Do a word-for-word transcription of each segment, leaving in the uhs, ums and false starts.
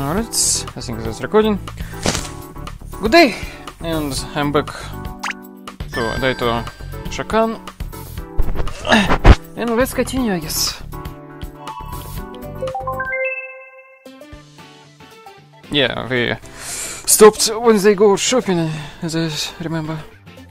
Alright, I think that's recording. Good day, and I'm back to Daito Shakan. And let's continue, I guess. Yeah, we stopped when they go shopping, as I remember.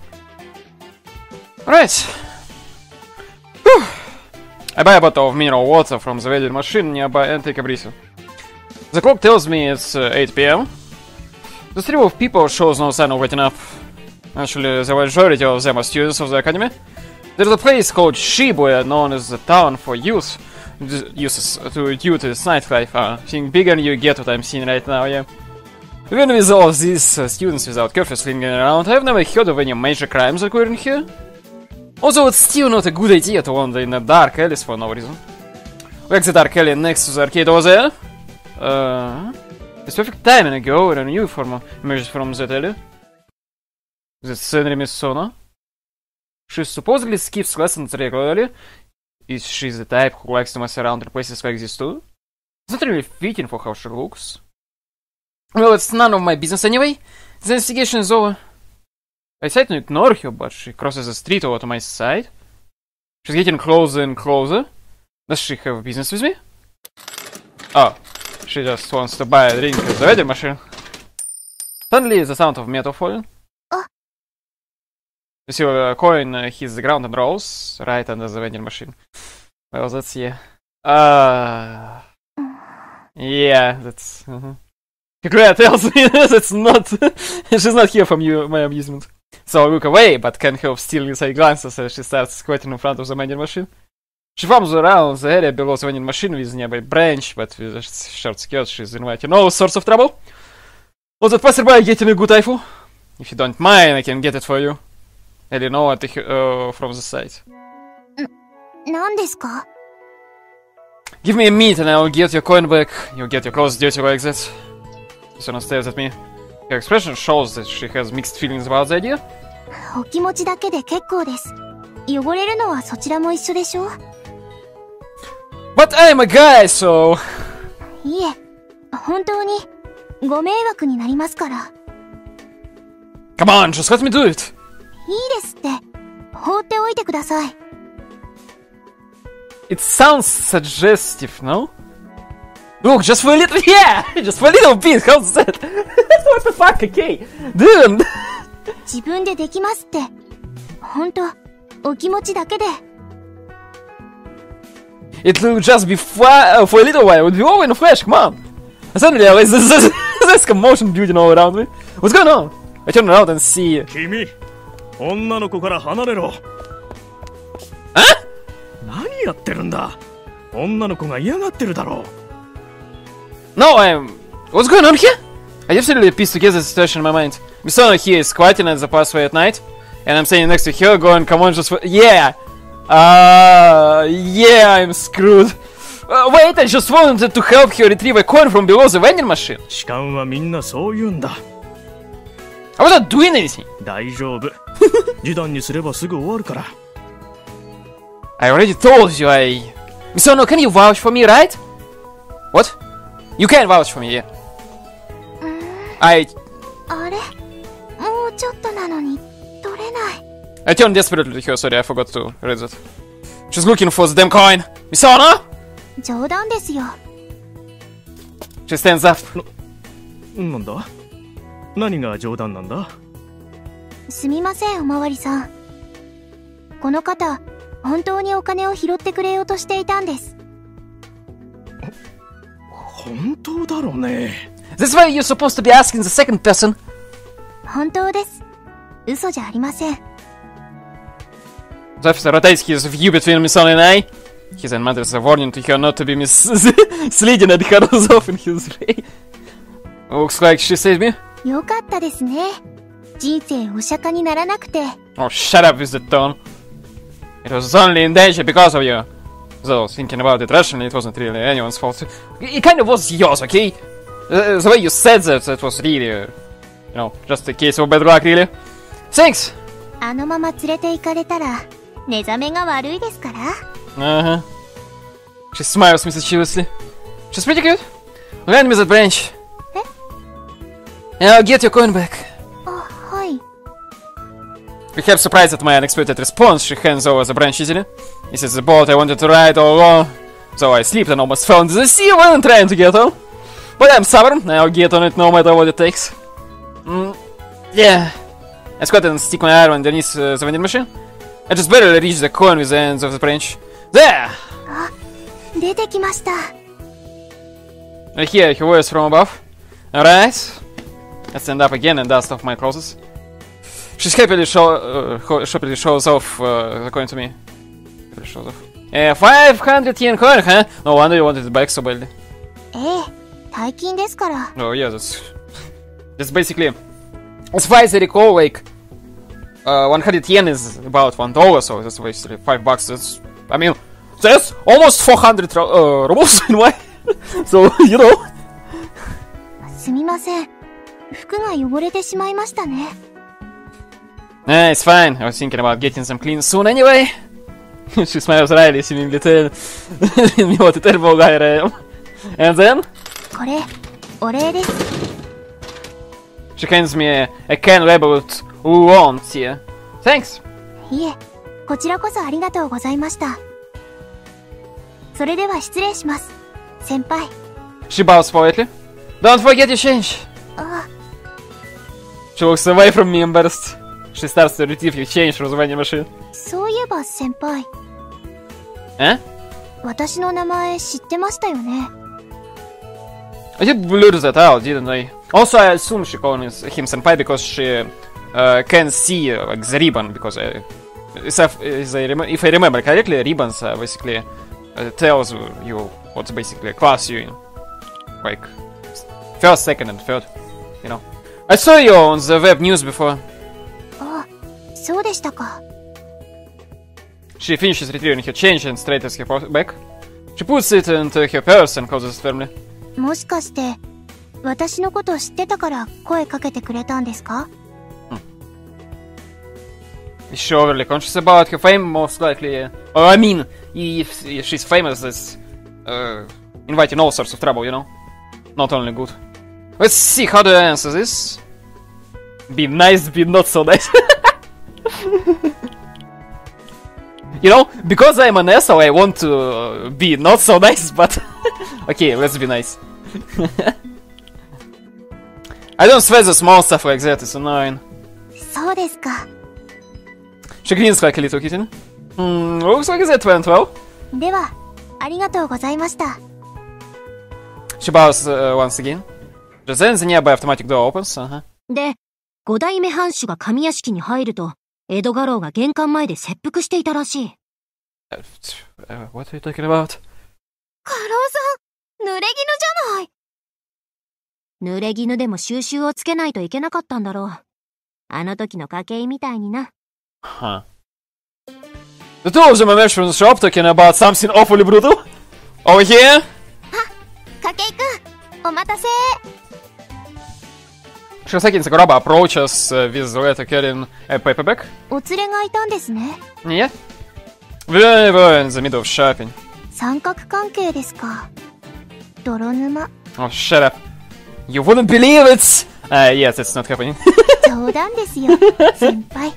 Right. Whew. I buy a bottle of mineral water from the vending machine nearby and take a breather. The clock tells me it's uh, eight p m The stream of people shows no sign of waiting up. Actually, the majority of them are students of the academy. There's a place called Shibuya, known as the town for youth. Uses to due to its nightlife. Uh, think bigger you get what I'm seeing right now, yeah. Even with all of these uh, students without curfew slinging around, I've never heard of any major crimes occurring here. Also, it's still not a good idea to wander in the dark alleys for no reason. Like the dark alley next to the arcade over there. Uh, it's perfect timing to go in a new form emerges from that alley. That's Senri Misona. She supposedly skips lessons regularly. Is she the type who likes to mess around in places like this too? It's not really fitting for how she looks. Well, it's none of my business anyway. The investigation is over. I tried to ignore her, but she crosses the street over to my side. She's getting closer and closer. Does she have business with me? Oh. She just wants to buy a drink at the vending machine. Suddenly, the sound of metal falling. Uh. You see a coin uh, hits the ground and rolls right under the vending machine. Well, that's yeah. Uh, yeah, that's. Uh-huh. Claire tells me that's not. She's not here for you, my amusement. So I look away, but can't help stealing side glances as she starts squatting in front of the vending machine. She farms around the area below the vending machine with a nearby branch, but with a short skirt she's inviting all sorts of trouble. Was that passerby getting a good eyeful? If you don't mind, I can get it for you. I don't know what to, uh, from the side. N- Give me a minute and I'll get your coin back. You'll get your clothes dirty like that. Sona stares at me. Her expression shows that she has mixed feelings about the idea. お気持ちだけで結構です。汚れるのはそちらも一緒でしょ? But I'm a guy, so... いえ、本当にご迷惑になりますから。 Come on, just let me do it! いいですって。放っておいてください。 It sounds suggestive, no? Look, just for a little... Yeah! Just for a little bit, how's that? What the fuck, okay? Dude! 自分でできますって。本当、お気持ちだけで。 It will just be uh, for a little while. It will be over in a flash. Come on. Suddenly, there's this, this, this commotion building all around me. What's going on? I turn around and see. Kimi, 女の子から離れろ。 Huh? 何やってるんだ。女の子が嫌がってるだろう。 No, I'm. What's going on here? I definitely pieced together the situation in my mind. Misona here is squatting at the pathway at night, and I'm standing next to her, going, "Come on, just for yeah." Ah, uh, yeah, I'm screwed. Uh, wait, I just wanted to help her retrieve a coin from below the vending machine. 痴漢はみんなそう言うんだ。 I was not doing anything. 大丈夫。示談にすればすぐ終わるから。 I already told you I... Misono, can you vouch for me, right? What? You can vouch for me, yeah. I... あれ? もうちょっとなのに取れない。 I turned desperately to her, sorry, I forgot to read that. She's looking for the damn coin! Misona! 冗談ですよ。 She stands up. な、なんだ? 何が冗談なんだ? すみません、おまわりさん。この方、本当にお金を拾ってくれようとしていたんです。 本当だろうね。 That's why you're supposed to be asking the second person. 本当です。嘘じゃありません。 The officer rotates his view between Misona and I. He then mutters a warning to her not to be misleading and cuddles off in his way. Looks like she saved me. よかったですね。人生お釈迦にならなくて。 Oh, shut up with that tone. It was only in danger because of you. Though, thinking about it rationally, it wasn't really anyone's fault. It kind of was yours, okay? Uh, the way you said that, that was really, uh, you know, just a case of bad luck, really. Thanks! あのまま連れて行かれたら、寝覚めが悪いですから。 Uh-huh. She smiles mischievously. She's pretty good. Lend me that branch. I'll get your coin back. あ、はい。 Perhaps surprised at my unexpected response, she hands over the branch easily. This is the boat I wanted to ride all along. So I slipped and almost fell into the sea when trying to get on. But I'm stubborn, I'll get on it no matter what it takes. Mm, yeah. I squat and stick my arm underneath uh, the vending machine. I just barely reach the coin with the ends of the branch. There! あ、出てきました。 I hear her voice from above. Alright. I stand up again and dust off my clothes. She happily, show, uh, happily shows off uh, the coin to me. Happily shows off. Uh, five hundred yen coin, huh? No wonder you wanted it back so badly. ええ、大金ですから。 Oh yeah, that's... That's basically... As far as I recall, like... Uh, one hundred yen is about one dollar, so that's basically five bucks. That's... I mean... That's almost four hundred uh, rubles in way. So, you know... すみません。服が汚れてしまいましたね。 Nah, it's fine. I was thinking about getting some clean soon anyway. She smiles wryly, seemingly telling me what a terrible guy I am. And then... これ、お礼です。 She hands me a, a can labeled Luon here. Thanks. いえ、こちらこそありがとうございました。それでは失礼します、先輩。 She bows politely. Don't forget your change. あ、 She walks away from me embarrassed. She starts to retrieve your change from the vending machine. そういえば先輩。 Eh? 私の名前知ってましたよね。 I did blur that out, didn't I? Also, I assume she calls him senpai because she uh, can see uh, like the ribbon. Because I, if, I if I remember correctly, ribbons uh, basically uh, tells you what basically class you're in, like first, second, and third. You know. I saw you on the web news before. あ、そうでしたか。 She finishes retrieving her change and straightens her back. She puts it into her purse and closes it firmly. もしかして私のこと知ってたから声かけてくれたんですか？ Is she overly conscious about her fame? Most likely, yeah. Or I mean, if, if she's famous, it's uh, inviting all sorts of trouble, you know? Not only good. Let's see, how do I answer this? Be nice, be not so nice. You know, because I'm an asshole, I want to uh, be not so nice, but... Okay, let's be nice. I don't sweat the small stuff like that, it's annoying. そうですか。 She grins like a little kitten. Hmm, looks like that went well. では、ありがとうございました。 She bows uh, once again. Just then the nearby automatic door opens. Uh-huh. で、五代目藩主が上屋敷に入ると、エドガローが玄関前で切腹していたらしい。 Uh, uh, what are you talking about? カロウさん、濡れ衣じゃない。 濡れ衣でも収集をつけないといけなかったんだろう。あの時の家計みたいにな。 Huh. The two of them emerge from the shop talking about something awfully brutal. Over here. あ、筧くん、お待たせ。 Shoseki Sakuraba approaches uh, with the letter carrying a paperback. お連れがいたんですね。 Yeah. We were in the middle of shopping. 三角関係ですか。泥沼。 Oh, shut up. You wouldn't believe it! Uh, yes, it's not happening. 冗談ですよ、先輩。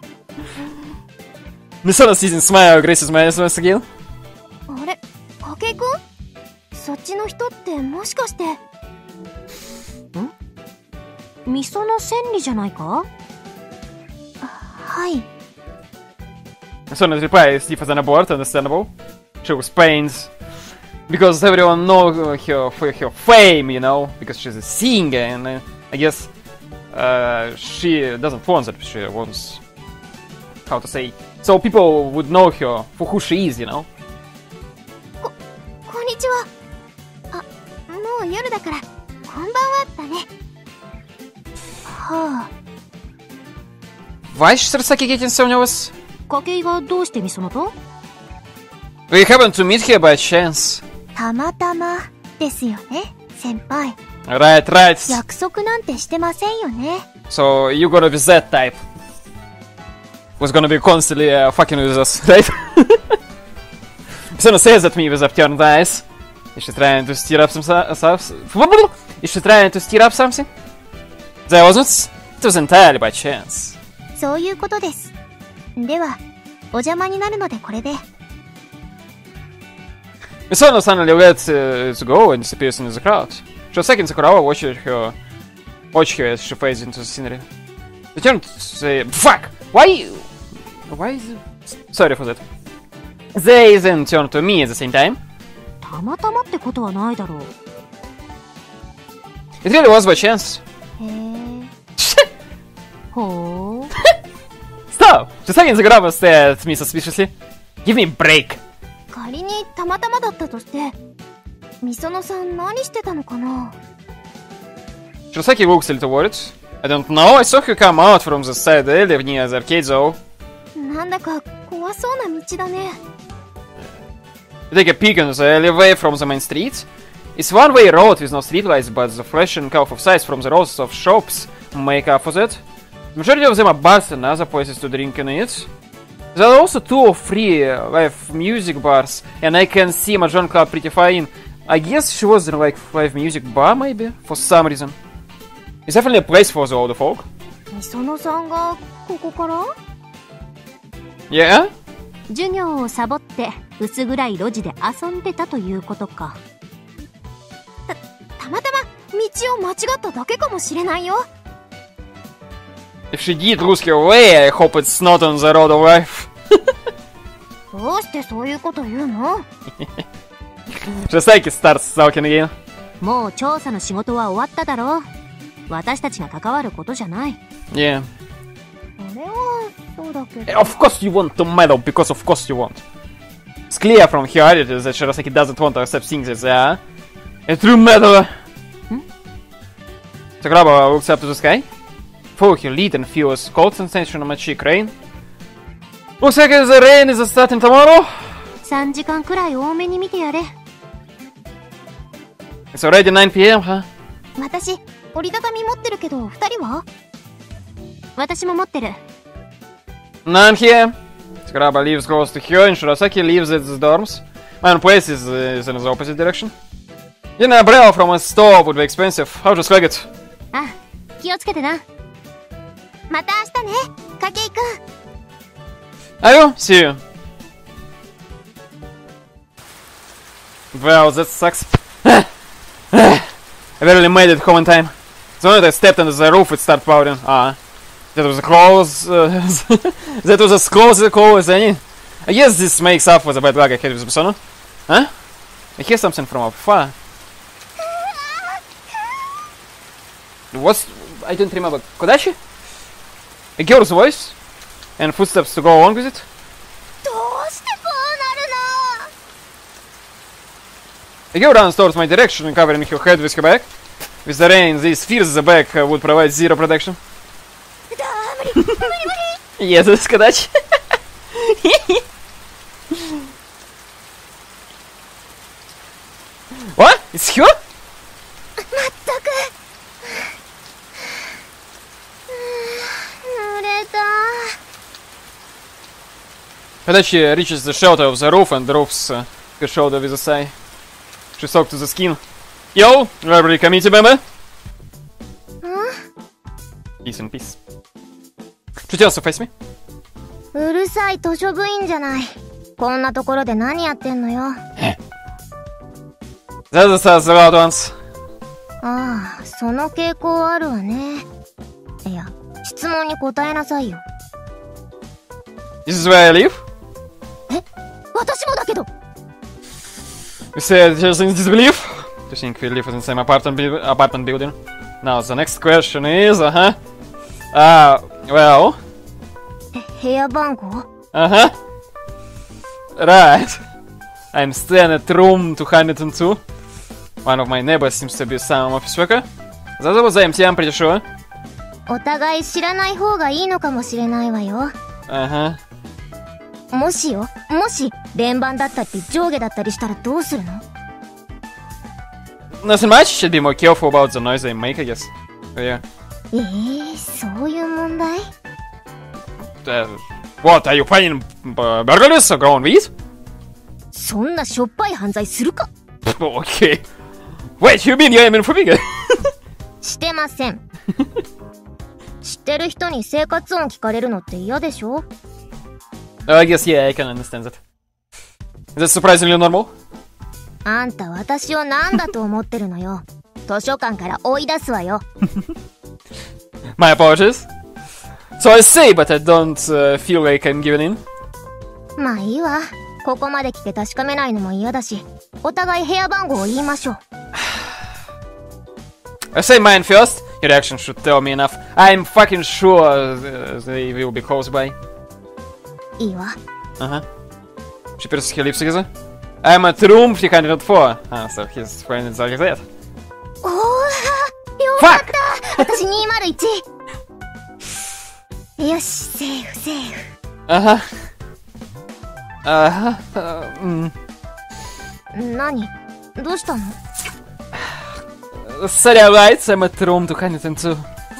Misona sees and smile graces my eyes once again. あれ、筧くん？そっちの人ってもしかして。 ん？味噌の千里じゃないか？ はい。 Misona's reply is stiff as an abort, understandable. She was pains. Because everyone knows her for her fame, you know, because she's a singer, and uh, I guess uh, she doesn't want that, she wants, how to say, so people would know her for who she is, you know. こ、こんにちは。あ、もう夜だから、こんばんはだね。はあ。 Why should Sasaki getting so nervous? 筧がどうして味噌のと？ We happened to meet here by chance. たまたまですよね、先輩。 Right, right. 約束なんてしてませんよね。 So you're gonna be that type. Who's gonna be constantly uh, fucking with us, right? Misona says at me with upturned eyes. Is she trying to stir up some stuff? Is she trying to stir up something? That wasn't. It was entirely by chance. そういうことです。では、お邪魔になるのでこれで。 Misono suddenly lets uh, to go and disappears into the crowd. For a second, Sakurawa watched her, watched her as she fades into the scenery. They turned to say, "Fuck! Why? Why is it?" Sorry for that. They then turned to me at the same time. たまたまってことはないだろう。 It really was by chance. へえ。 ほー。 Stop! For a second, Sakurawa stared at me suspiciously. Give me a break. 仮にたまたまだったとして、みそのさん何してたのかな？ Shirosaki looks a little worried. I don't know, I saw her come out from the side alley near the arcade though. なんだか怖そうな道だね。 You take a peek into the alleyway from the main street. It's one-way road with no streetlights, but the flash and curve of sights from the rows of shops make up for that. The majority of them are bars and other places to drink and eat. There are also two or three uh, live music bars, and I can see Mahjong Club pretty far in. I guess she was in like live music bar maybe, for some reason. It's definitely a place for the older folk. みそのさんがここから？ Yeah? 授業をサボって薄暗い路地で遊んでたということか。 た、たまたま道を間違っただけかもしれないよ。 If she did lose her way, I hope it's not on the road of life. どうしてそういうこと言うの？ Shirosaki starts stalking again. もう調査の仕事は終わっただろう。私たちが関わることじゃない。 Yeah. それはそうだけど。 Of course you want to meddle, because of course you want. It's clear from her attitude that Shirosaki doesn't want to accept things as they are. A true meddler. Hmm? Sakuraba looks up to the sky. Follow her lead and feels cold sensation on my cheek. Rain. Looks like the rain is starting tomorrow. さんじかんくらい多めに見てやれ。 It's already nine p m, huh? 私、折りたたみ持ってるけど、二人は？ 私も持ってる。 None here. Sakuraba leaves close to her and Shirosaki leaves at the dorms. My own place is, uh, is in the opposite direction. Getting a umbrella from a store would be expensive. I'll just flag it. あ、気をつけてな。 また明日ね、筧くん。 I will. See you. Well, that sucks. I barely made it home in time. The moment I stepped under the roof, it started pouring. Ah, that was as close. Uh, that was as close as call as any. I guess this makes up for the bad luck I had with Persona. Huh? I hear something from afar. What's... I don't remember. Kodachi? A girl's voice? And footsteps to go along with it? どうしてこうなるの？ A girl runs towards my direction, covering her head with her bag. With the rain, this fears the bag uh, would provide zero protection. だー、無理、無理無理。 Yes, it's Kodachi. What? It's her? まったく。濡れた。 Kodachi reaches the shelter of the roof and drops uh, her shoulder with a sigh. She soaked to the skin. Yo, library committee member. Peace and peace. Should you also face me? うるさい図書部員じゃない。こんなところで何やってんのよ。 That's the loud ones. ああ、その傾向あるわね。いや、質問に答えなさいよ。 This is where I live? え、私もだけど。 We said here's in disbelief. To think we live in the same apartment, bu apartment building. Now the next question is, uh-huh. Ah, uh, well... 部屋番号？ Uh-huh. Right. I'm staying at room two hundred two. One of my neighbors seems to be some office worker. The other was empty, I'm pretty sure. お互い知らない方がいいのかもしれないわよ。 Uh-huh. もしよ、もし連番だったり上下だったりしたらどうするの？ Nothing much. Should be more careful about the noise they make, I guess. But yeah. えー、そういう問題？ Uh, what, are you playing uh, burglars or going with? そんなしょっぱい犯罪するか？ Okay. Wait, you mean you're aiming for bigger? してません。知ってる人に生活音聞かれるのって嫌でしょ？ Oh, I guess, yeah, I can understand that. Is that surprisingly normal? あんた私を何だと思ってるのよ。図書館から追い出すわよ。 My apologies. So I say, but I don't uh, feel like I'm giving in. まあいいわ。ここまで来て確かめないのも嫌だし、お互い部屋番号を言いましょう。 I say mine first. Your reaction should tell me enough. I'm fucking sure uh, they will be close by. いいわ。 Uh-huh. She pierces her lips together. I'm at room three oh four. Ah, so his friend is like that. おー、よかった。私にまるいち。よし、セーフセーフ。 Uh-huh. Uh-huh. Uh, mm. 何？どうしたの？ Sorry, alright. I'm at room two oh two.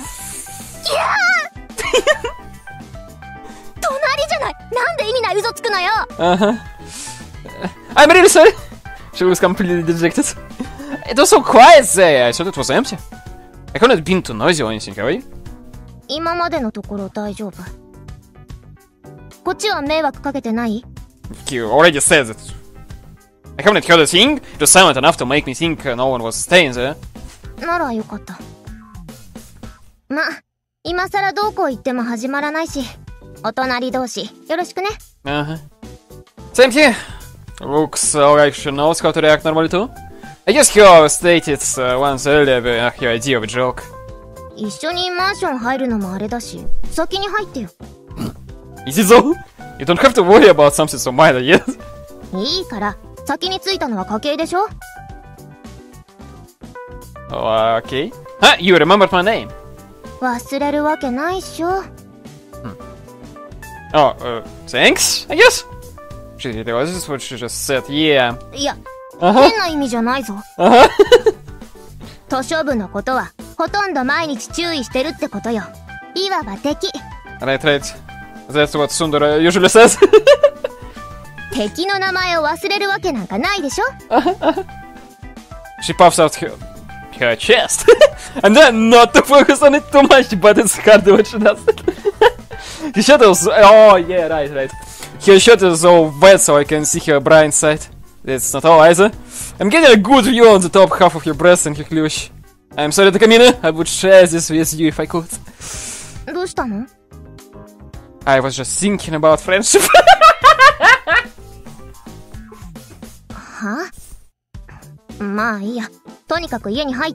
隣じゃない。なんで意味ない嘘つくのよ。 Uh-huh. I'm really sorry. She was completely dejected. It was so quiet there. I thought it was empty. I couldn't have been too noisy or anything, have I? 今までのところ大丈夫。こっちは迷惑かけてない？ You already said that. I haven't heard a thing. It was silent enough to make me think uh, no one was staying there. ならよかった。ま、今さらどうこう言っても始まらないし、お隣同士よろしくね。 Uh-huh. Same here. Looks uh, like she knows how to react normally too. I guess you stated uh, once earlier uh, your idea of a joke. 一緒にマンション入るのもあれだし、先に入ってよ。 Is it so? You don't have to worry about something so minor yet. いいから、先に着いたのは家系でしょ？ Oh, okay. Ah, you remembered my name. 忘れるわけないっしょ。 Oh, uh, thanks, I guess? She realizes what she just said, yeah. いや、 Uh-huh. 変な意味じゃないぞ。 Uh-huh. 図書部のことは、ほとんど毎日注意してるってことよ。いわば敵。 Right, right. That's what Sundara usually says. 敵の名前を忘れるわけなんかないでしょ？ She puffs out her, her chest. And then not to focus on it too much, but it's hard what she does. Her shirt is... Oh, yeah, right, right. Her shirt is all wet so I can see her blind side. That's not all either. I'm getting a good view on the top half of your breast and her cleavage. I'm sorry, Takamine. I would share this with you if I could. どうしたの？ I was just thinking about friendship. は？まあいいや。とにかく家に入って。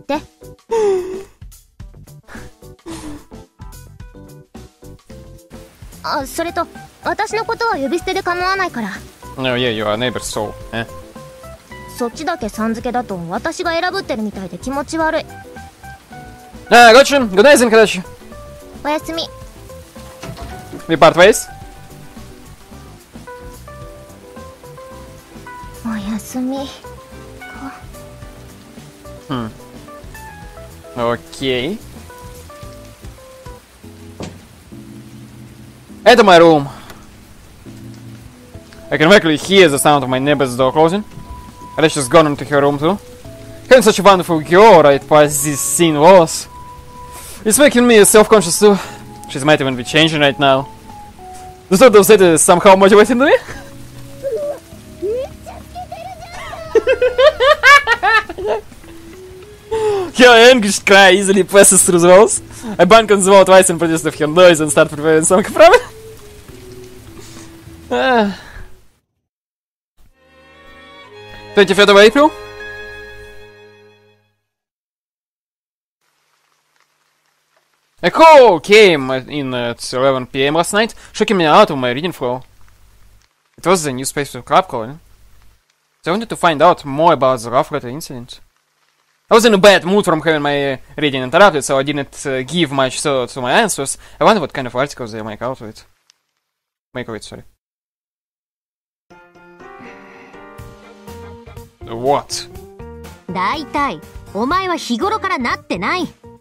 あ、それと、私のことは呼び捨てで構わないから。 No, yeah, you are neighbors, so, eh? そっちだけさん付けだと私が選ぶってるみたいで気持ち悪い。 Ah, gotcha. Good night, Zenkadashi. おやすみ。 We part ways? おやすみ。 Hmm. Okay. Это my room. I can actually hear the sound of my neighbor's door closing. And she's gone into her room too. Having such a wonderful girl right past these thin walls. It's making me self-conscious too. She might even be changing right now. The thought of that is somehow motivating me. Her anguished cry easily passes through the walls. I bang on the wall twice in protest of her noise and start preparing something from it. Ah. twenty-fifth of April? A call came in at eleven p m last night, shocking me out of my reading flow. It was the newspaper club calling. So I wanted to find out more about the love letter incident. I was in a bad mood from having my uh, reading interrupted, so I didn't uh, give much thought to my answers. I wonder what kind of articles they make out of it. Make of it, sorry. What? だいたいお前は日頃からなってない。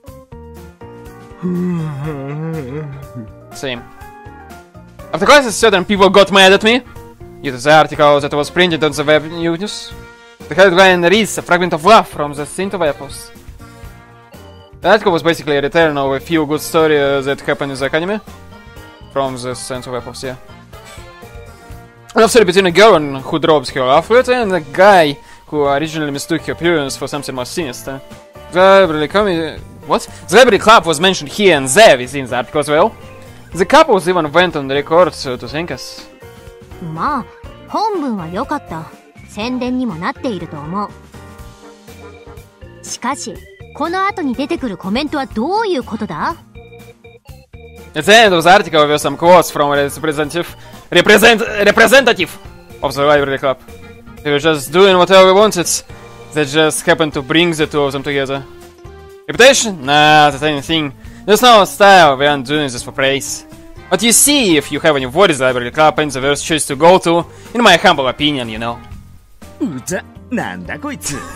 Same. After classes, certain people got mad at me. Due to the article that was printed on the web news. The headline reads, a fragment of love from the Saint of Apples. The article was basically a return of a few good stories that happened in the academy. From the Sense of Apples, yeah. A love story between a girl who drops her outfit and a guy who originally mistook her appearance for something more sinister. The library comedy... What? The library club was mentioned here and there within the article as well. The couples even went on the record to thank us. まあ、本文は良かった。宣伝にもなっていると思う。しかし、この後に出てくるコメントはどういうことだ？ At the end of the article were some quotes from a representative, represent, representative of the library club. They were just doing whatever we wanted. They just happened to bring the two of them together. Reputation? Nah, that's anything. There's no style, we aren't doing this for praise. But you see, if you have any worries, the library club ain't the worst choice to go to, in my humble opinion, you know. うざ、なんだこいつ。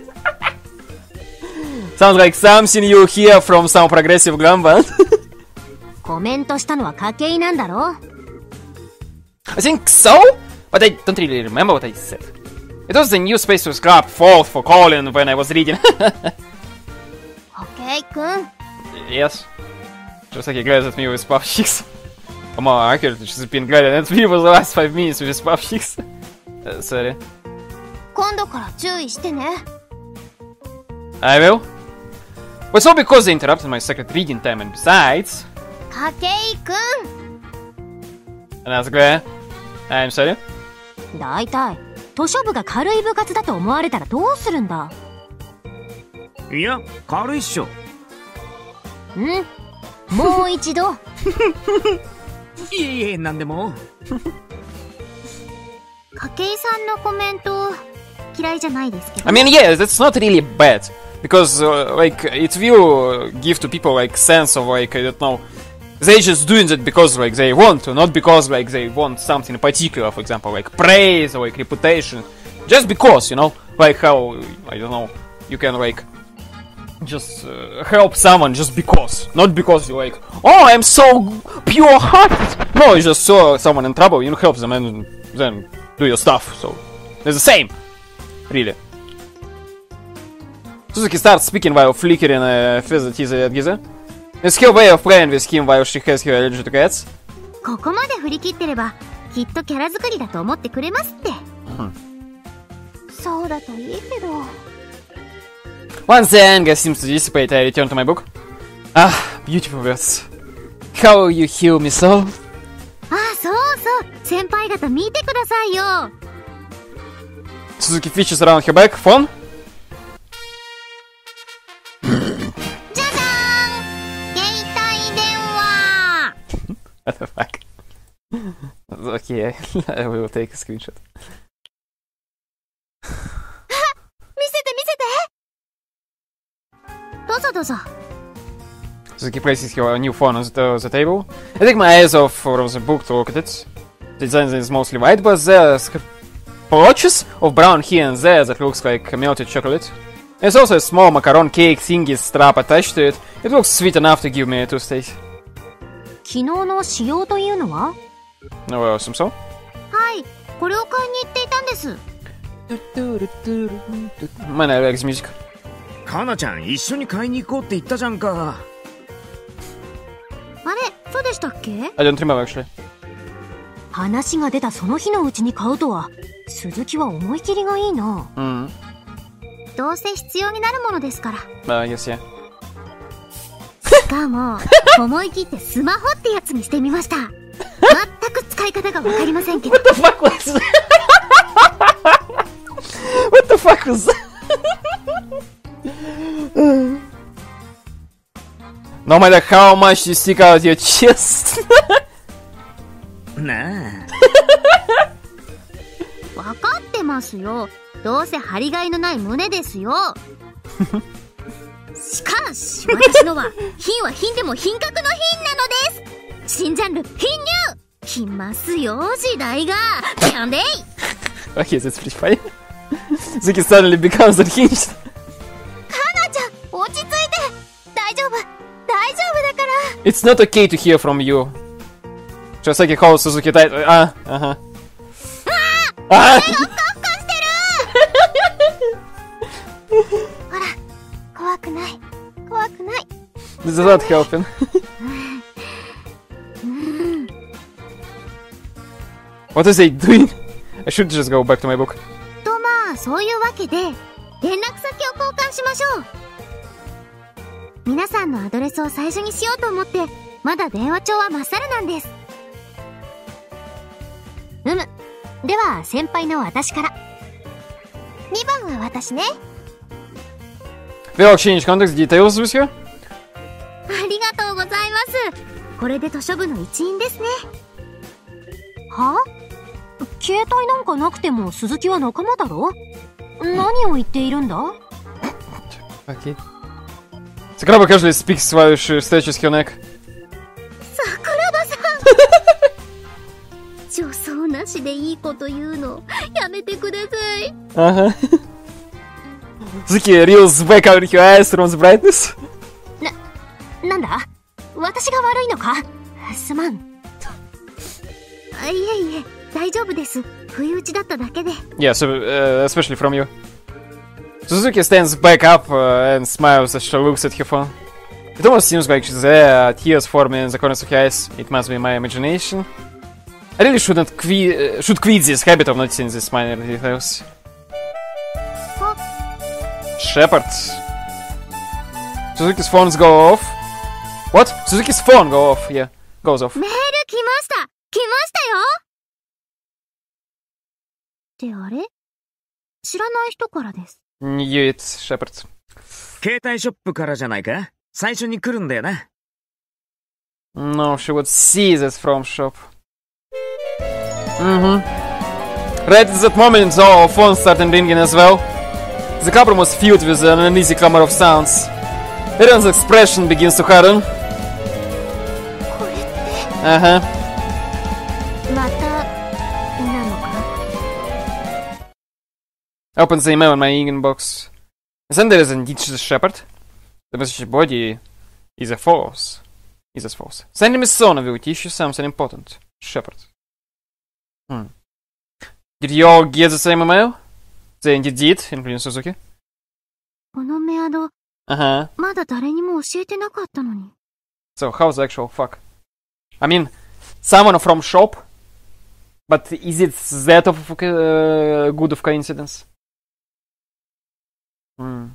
Sounds like something you hear from some progressive glam band. コメントしたのは筧なんだろ？ I think so, but I don't really remember what I said. It was the new Space Force Club fault for calling when I was reading. 筧くん。 Yes. Just like he glared at me with puff cheeks. Or more accurately, she's been glaring at me for the last five minutes with his puff cheeks. uh, sorry. 今度から注意してね。 I will. But it's all because they interrupted my secret reading time, and besides... 筧くん。 And that's glad. I'm sorry. だいたい図書部が軽い部活だと思われたらどうするんだ？ いや、軽いっしょ。 ん？もう一度。 いえいえ、なんでも。 筧さんのコメント嫌いじゃないですけど。 I mean, yeah, that's not really bad. Because, uh, like, it will give to people, like, sense of, like, I don't know... They just doing that because, like, they want to, not because, like, they want something in particular, for example, like, praise or, like, reputation. Just because, you know? Like how, I don't know, you can, like, just uh, help someone just because. Not because you're like, oh, I'm so pure-hearted! No, you just saw someone in trouble, you help them and then do your stuff, so... It's the same! Really. Suzuki starts speaking while flickering a feather teaser at Giza. It's her way of playing with him while she has her allergy to cats. ここまで振り切ってればきっとキャラ作りだと思ってくれますって、うん、そうだといいけど Once the anger seems to dissipate, I return to my book. Ah, beautiful words. How you heal me so. ああ、そうそう先輩方見てくださいよ Suzuki fishes around her back. Phone? What the fuck? Okay, I will take a screenshot. 見せて見せてどうぞどうぞ Suzuki places her new phone on the, the table. I take my eyes off from the book to look at it. The design is mostly white, but there's patches of brown here and there that looks like melted chocolate. There's also a small macaron cake thingy strap attached to it. It looks sweet enough to give me a toothache. 昨日の仕様というのは？ No, well, some so? はいこれを買いに行っていたんです Man, I like music. かなちゃん一緒に買いに行こうって言ったじゃんか。 あれそうでしたっけ I don't remember actually. 話が出たその日のうちに買うとは鈴木は思い切りがいいな。 うん。 どうせ必要になるものですから。 まあ、I guess, yeah. しかも思い切ってスマホってやつにしてみました。全く使い方がわかりませんけど。 What the fuck was that? What the fuck was that? No matter how much you stick out your chest. なあ。わかってますよ。どうせ張りがいのない胸ですよ。しかし私のは品は品でも品格の品なのです。新ジャンル品入きますよ時代がキャンデイ Okay, that's pretty funny. Zuki suddenly becomes unhinged. かなちゃん落ち着いて大丈夫大丈夫だから It's not okay to hear from you. Chosaki calls Suzuki tight. Ah, uh-huh. ああ目がふかふかしてるほら怖くない怖くない This is not helping. What is he doing? I should just go back to my book. とまあそういうわけで連絡先を交換しましょう。皆さんのアドレスを最初にしようと思ってまだ電話帳はまっさらなんです。 うむ。では先輩の私から。 にばんは私ね。 We'll exchange contact details with you. ありがとうございます。これで図書部の一員ですね。 は？携帯なんかなくても鈴木は仲間だろ？何を言っているんだ？ Okay. Sakuraba casually speaks while she stretches her neck. 桜庭さん女装なしでいいこと言うのやめてください。 Uh huh. Suzuki reels back out her eyes from the brightness. な、なんだ？私が悪いのか？すまん。 あ、いえいえ、大丈夫です。不意打ちだっただけで。 Yeah, so, uh, especially from you. Suzuki stands back up uh, and smiles as she looks at her phone. It almost seems like she's there, tears forming in the corners of her eyes. It must be my imagination. I really shouldn't qui- uh, should quit this habit of noticing these minor details. Shepard. Suzuki's phones go off. What? Suzuki's phone go off. Yeah, goes off. メール来ました。来ましたよ。ってあれ？知らない人からです。 Knew it, Shepard. 携帯ショップからじゃないか？最初に来るんだよな。 No, she would see this from shop. Mm-hmm. Right at that moment, our phone started ringing as well. The cupboard was filled with an uneasy clamor of sounds. Aaron's expression begins to harden. これって Uh-huh. またなのか？ Opens the email in my inbox. Then there is indeed the Shepard. The message body is a force. Is a force. Send him a son will teach you something important. Shepard. Hmm. Did you all get the same email? They indeed did, including Suzuki. このメアド、 Uh-huh. まだ誰にも教えてなかったのに。 So how's the actual fuck? I mean, someone from shop? But is it that of uh, good of coincidence? Hmm.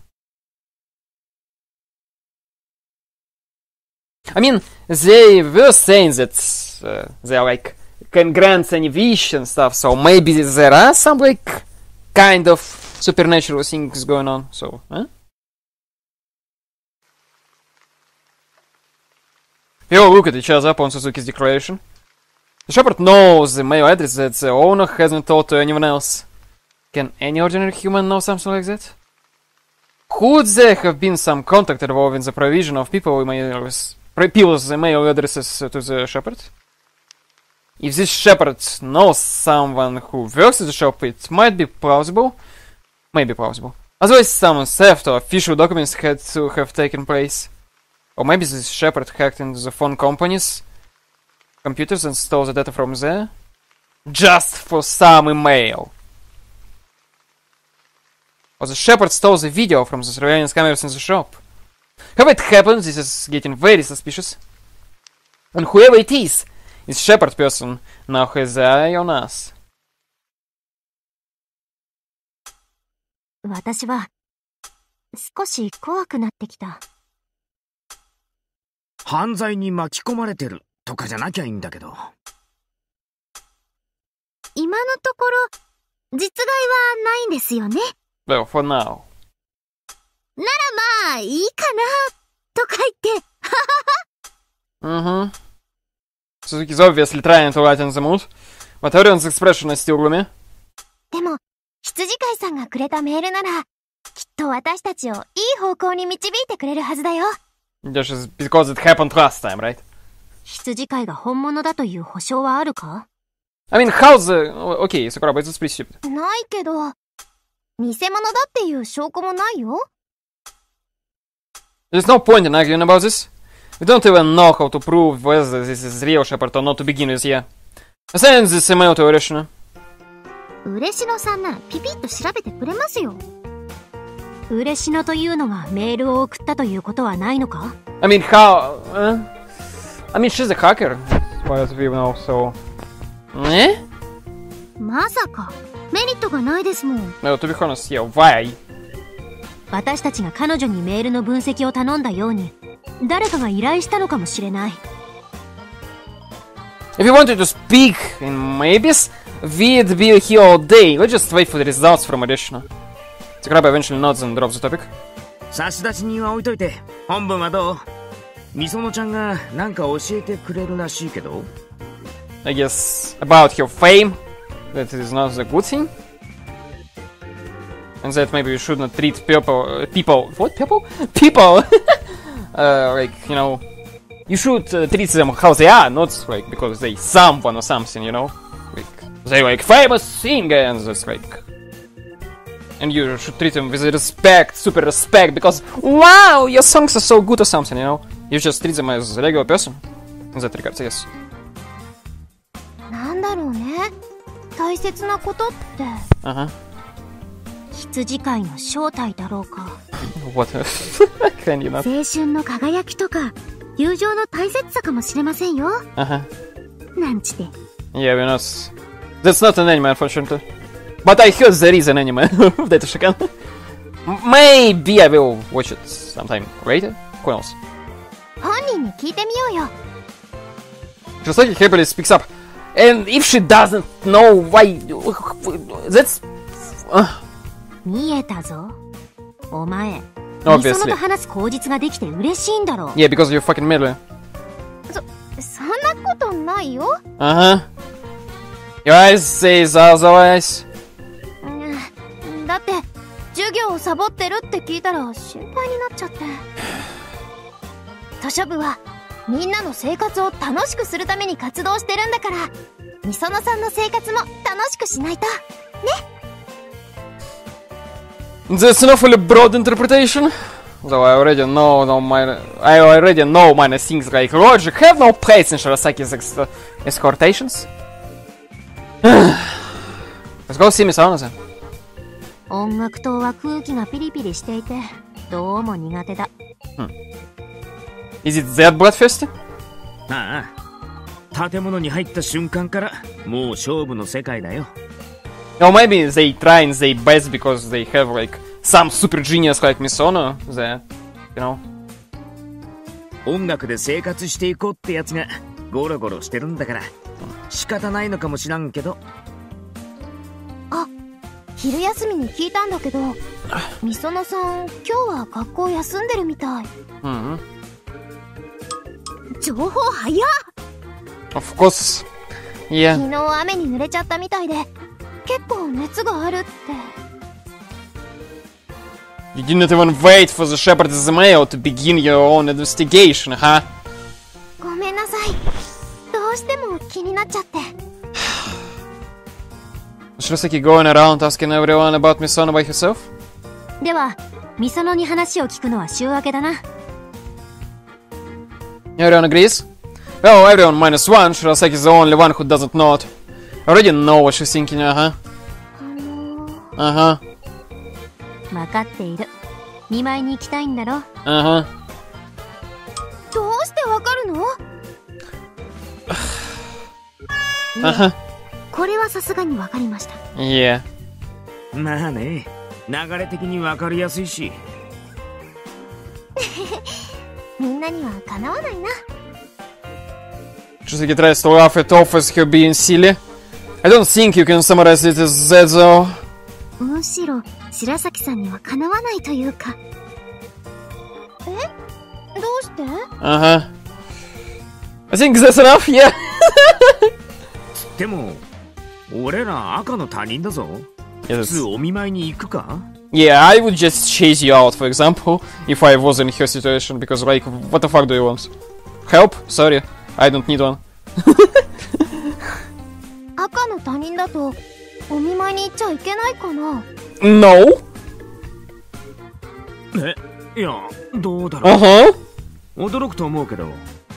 I mean, they were saying that uh, they're like can grant any wish and stuff, so maybe there are some like kind of supernatural things going on, so, huh? We all look at each other upon Suzuki's declaration. The Shepard knows the mail address that the owner hasn't told to anyone else. Can any ordinary human know something like that? Could there have been some contact involving the provision of people emails, people's email addresses to the Shepard? If this Shepard knows someone who works at the shop, it might be plausible. Maybe plausible. Otherwise, some theft or official documents had to have taken place. Or maybe this Shepard hacked into the phone company's computers and stole the data from there? Just for some email. Or the Shepard stole the video from the surveillance cameras in the shop. However it happens, this is getting very suspicious. And whoever it is, this Shepard person now has the eye on us. 私は少し怖くなってきた。 犯罪に巻き込まれてるとかじゃなきゃいいんだけど。 今のところ実害はないんですよね。 Well, for now. ならまあいいかなとか言って。 Mm-hmm. Suzuki's obviously trying to lighten the mood, but Orion's expression is still gloomy. でも、羊飼いさんがくれたメールなら、きっと私たちをいい方向に導いてくれるはずだよ。 Just because it happened last time, right? 羊飼いが本物だという保証はあるか？ I mean, how's the... Okay, Sakuraba, it's pretty stupid. ないけど、偽物だっていう証拠もないよ。 There's no point in arguing about this. We don't even know how to prove whether this is real Shepard or not to begin with, yeah. Send this email to Ureshino. 嬉野さんならピピッと調べてくれますよ。 嬉野というのがメールを送ったということはないのか？ I mean, how? Uh, I mean, she's a hacker, as far as we know, so. Eh? まさかメリットがないですもん。 No, to be honest, yeah, why? 私たちが彼女にメールの分析を頼んだように、誰かが依頼したのかもしれない。 If you wanted to speak in maybes, we'd be here all day. Let's just wait for the results from Additional. Scrub eventually nods and drops the topic. 差出人は置いといて、本文はどう？みそのちゃんがなんか教えてくれるらしいけど。 I guess about her fame, that it is not a good thing. And that maybe you should not treat people, uh, people, what, people? People, uh, like, you know, you should uh, treat them how they are, not like because they someone or something, you know? Like, they like famous singer and that's like... And you should treat them with respect, super respect, because wow, your songs are so good or something, you know? You just treat them as a regular person, in that regard, yes. なんだろうね。大切なことって。 Uh-huh. 羊飼いの正体だろうか。 What? Can you not? 青春の輝きとか友情の大切さかもしれませんよ。 Uh-huh. なんちて。 Yeah, we're not. That's not an anime, unfortunately. But I heard there is an anime of that Shakan. Maybe I will watch it sometime later. Who knows? 本人に聞いてみようよ。 Just happily speaks up. And if she doesn't know why... That's... Uh, 見えたぞ。お前、みそ obviously. のと話す口実ができて嬉しいんだろう。 Yeah, because you're fucking middle. そ、そんなことないよ。 Uh-huh. Your eyes says otherwise. うん、だって、授業をサボってるって聞いたら心配になっちゃって。図書部は、みんなの生活を楽しくするために活動してるんだから、みそのさんの生活も楽しくしないと。ね。 That's an awfully broad interpretation. Though I already know no minor, I already know minor things like logic have no place in Shirasaki's ex escortations. Let's go see Miss Ana. 音楽棟は空気がピリピリしていて、どうも苦手だ。 Is it that bloodthirsty? ああ。建物に入った瞬間からもう勝負の世界だよ。 Or maybe they try and they best because they have like some super genius like Misono there, you know? 音楽で生活していこうってやつがゴロゴロしてるんだから仕方ないのかもしらんけど。 あ、昼休みに聞いたんだけど、みそのさん今日は学校休んでるみたい。 Mm-hmm. 情報早っ。 Of course. Yeah. 昨日雨に濡れちゃったみたいで、結構熱があるって。 You didn't even wait for the shepherd's mail to begin your own investigation, huh? ごめんなさい。どうしても気になっちゃって。 Shirasaki going around asking everyone about Misono by herself? では、みそのに話を聞くのは週明けだな。 Everyone agrees? Well, everyone minus one. Shirasaki is the only one who doesn't know it. I already know what she's thinking, uh-huh. あのー、 Uh-huh. 分かっている。見舞いに行きたいんだろ。 Uh-huh. どうしてわかるの？ Uh-huh. これはさすがにわかりました。 Yeah. まあね、流れ的にわかりやすいし。 みんなにはかなわないな。 Shirasaki tries to laugh it off as her being silly. I don't think you can summarize it as that though. むしろ白崎さんにはかなわないというか。 え？どうして？ Uh-huh. I think that's enough, yeah. でも、俺ら赤の他人だぞ。 Yes. 普通お見舞いに行くか？ Yeah, I would just chase you out, for example, if I was in her situation, because, like, what the fuck do you want? Help? Sorry, I don't need one. 赤の他人だとお見舞いに行っちゃいけないかな？ No? え、いや、どうだろう。 Uh-huh. 驚くと思うけど。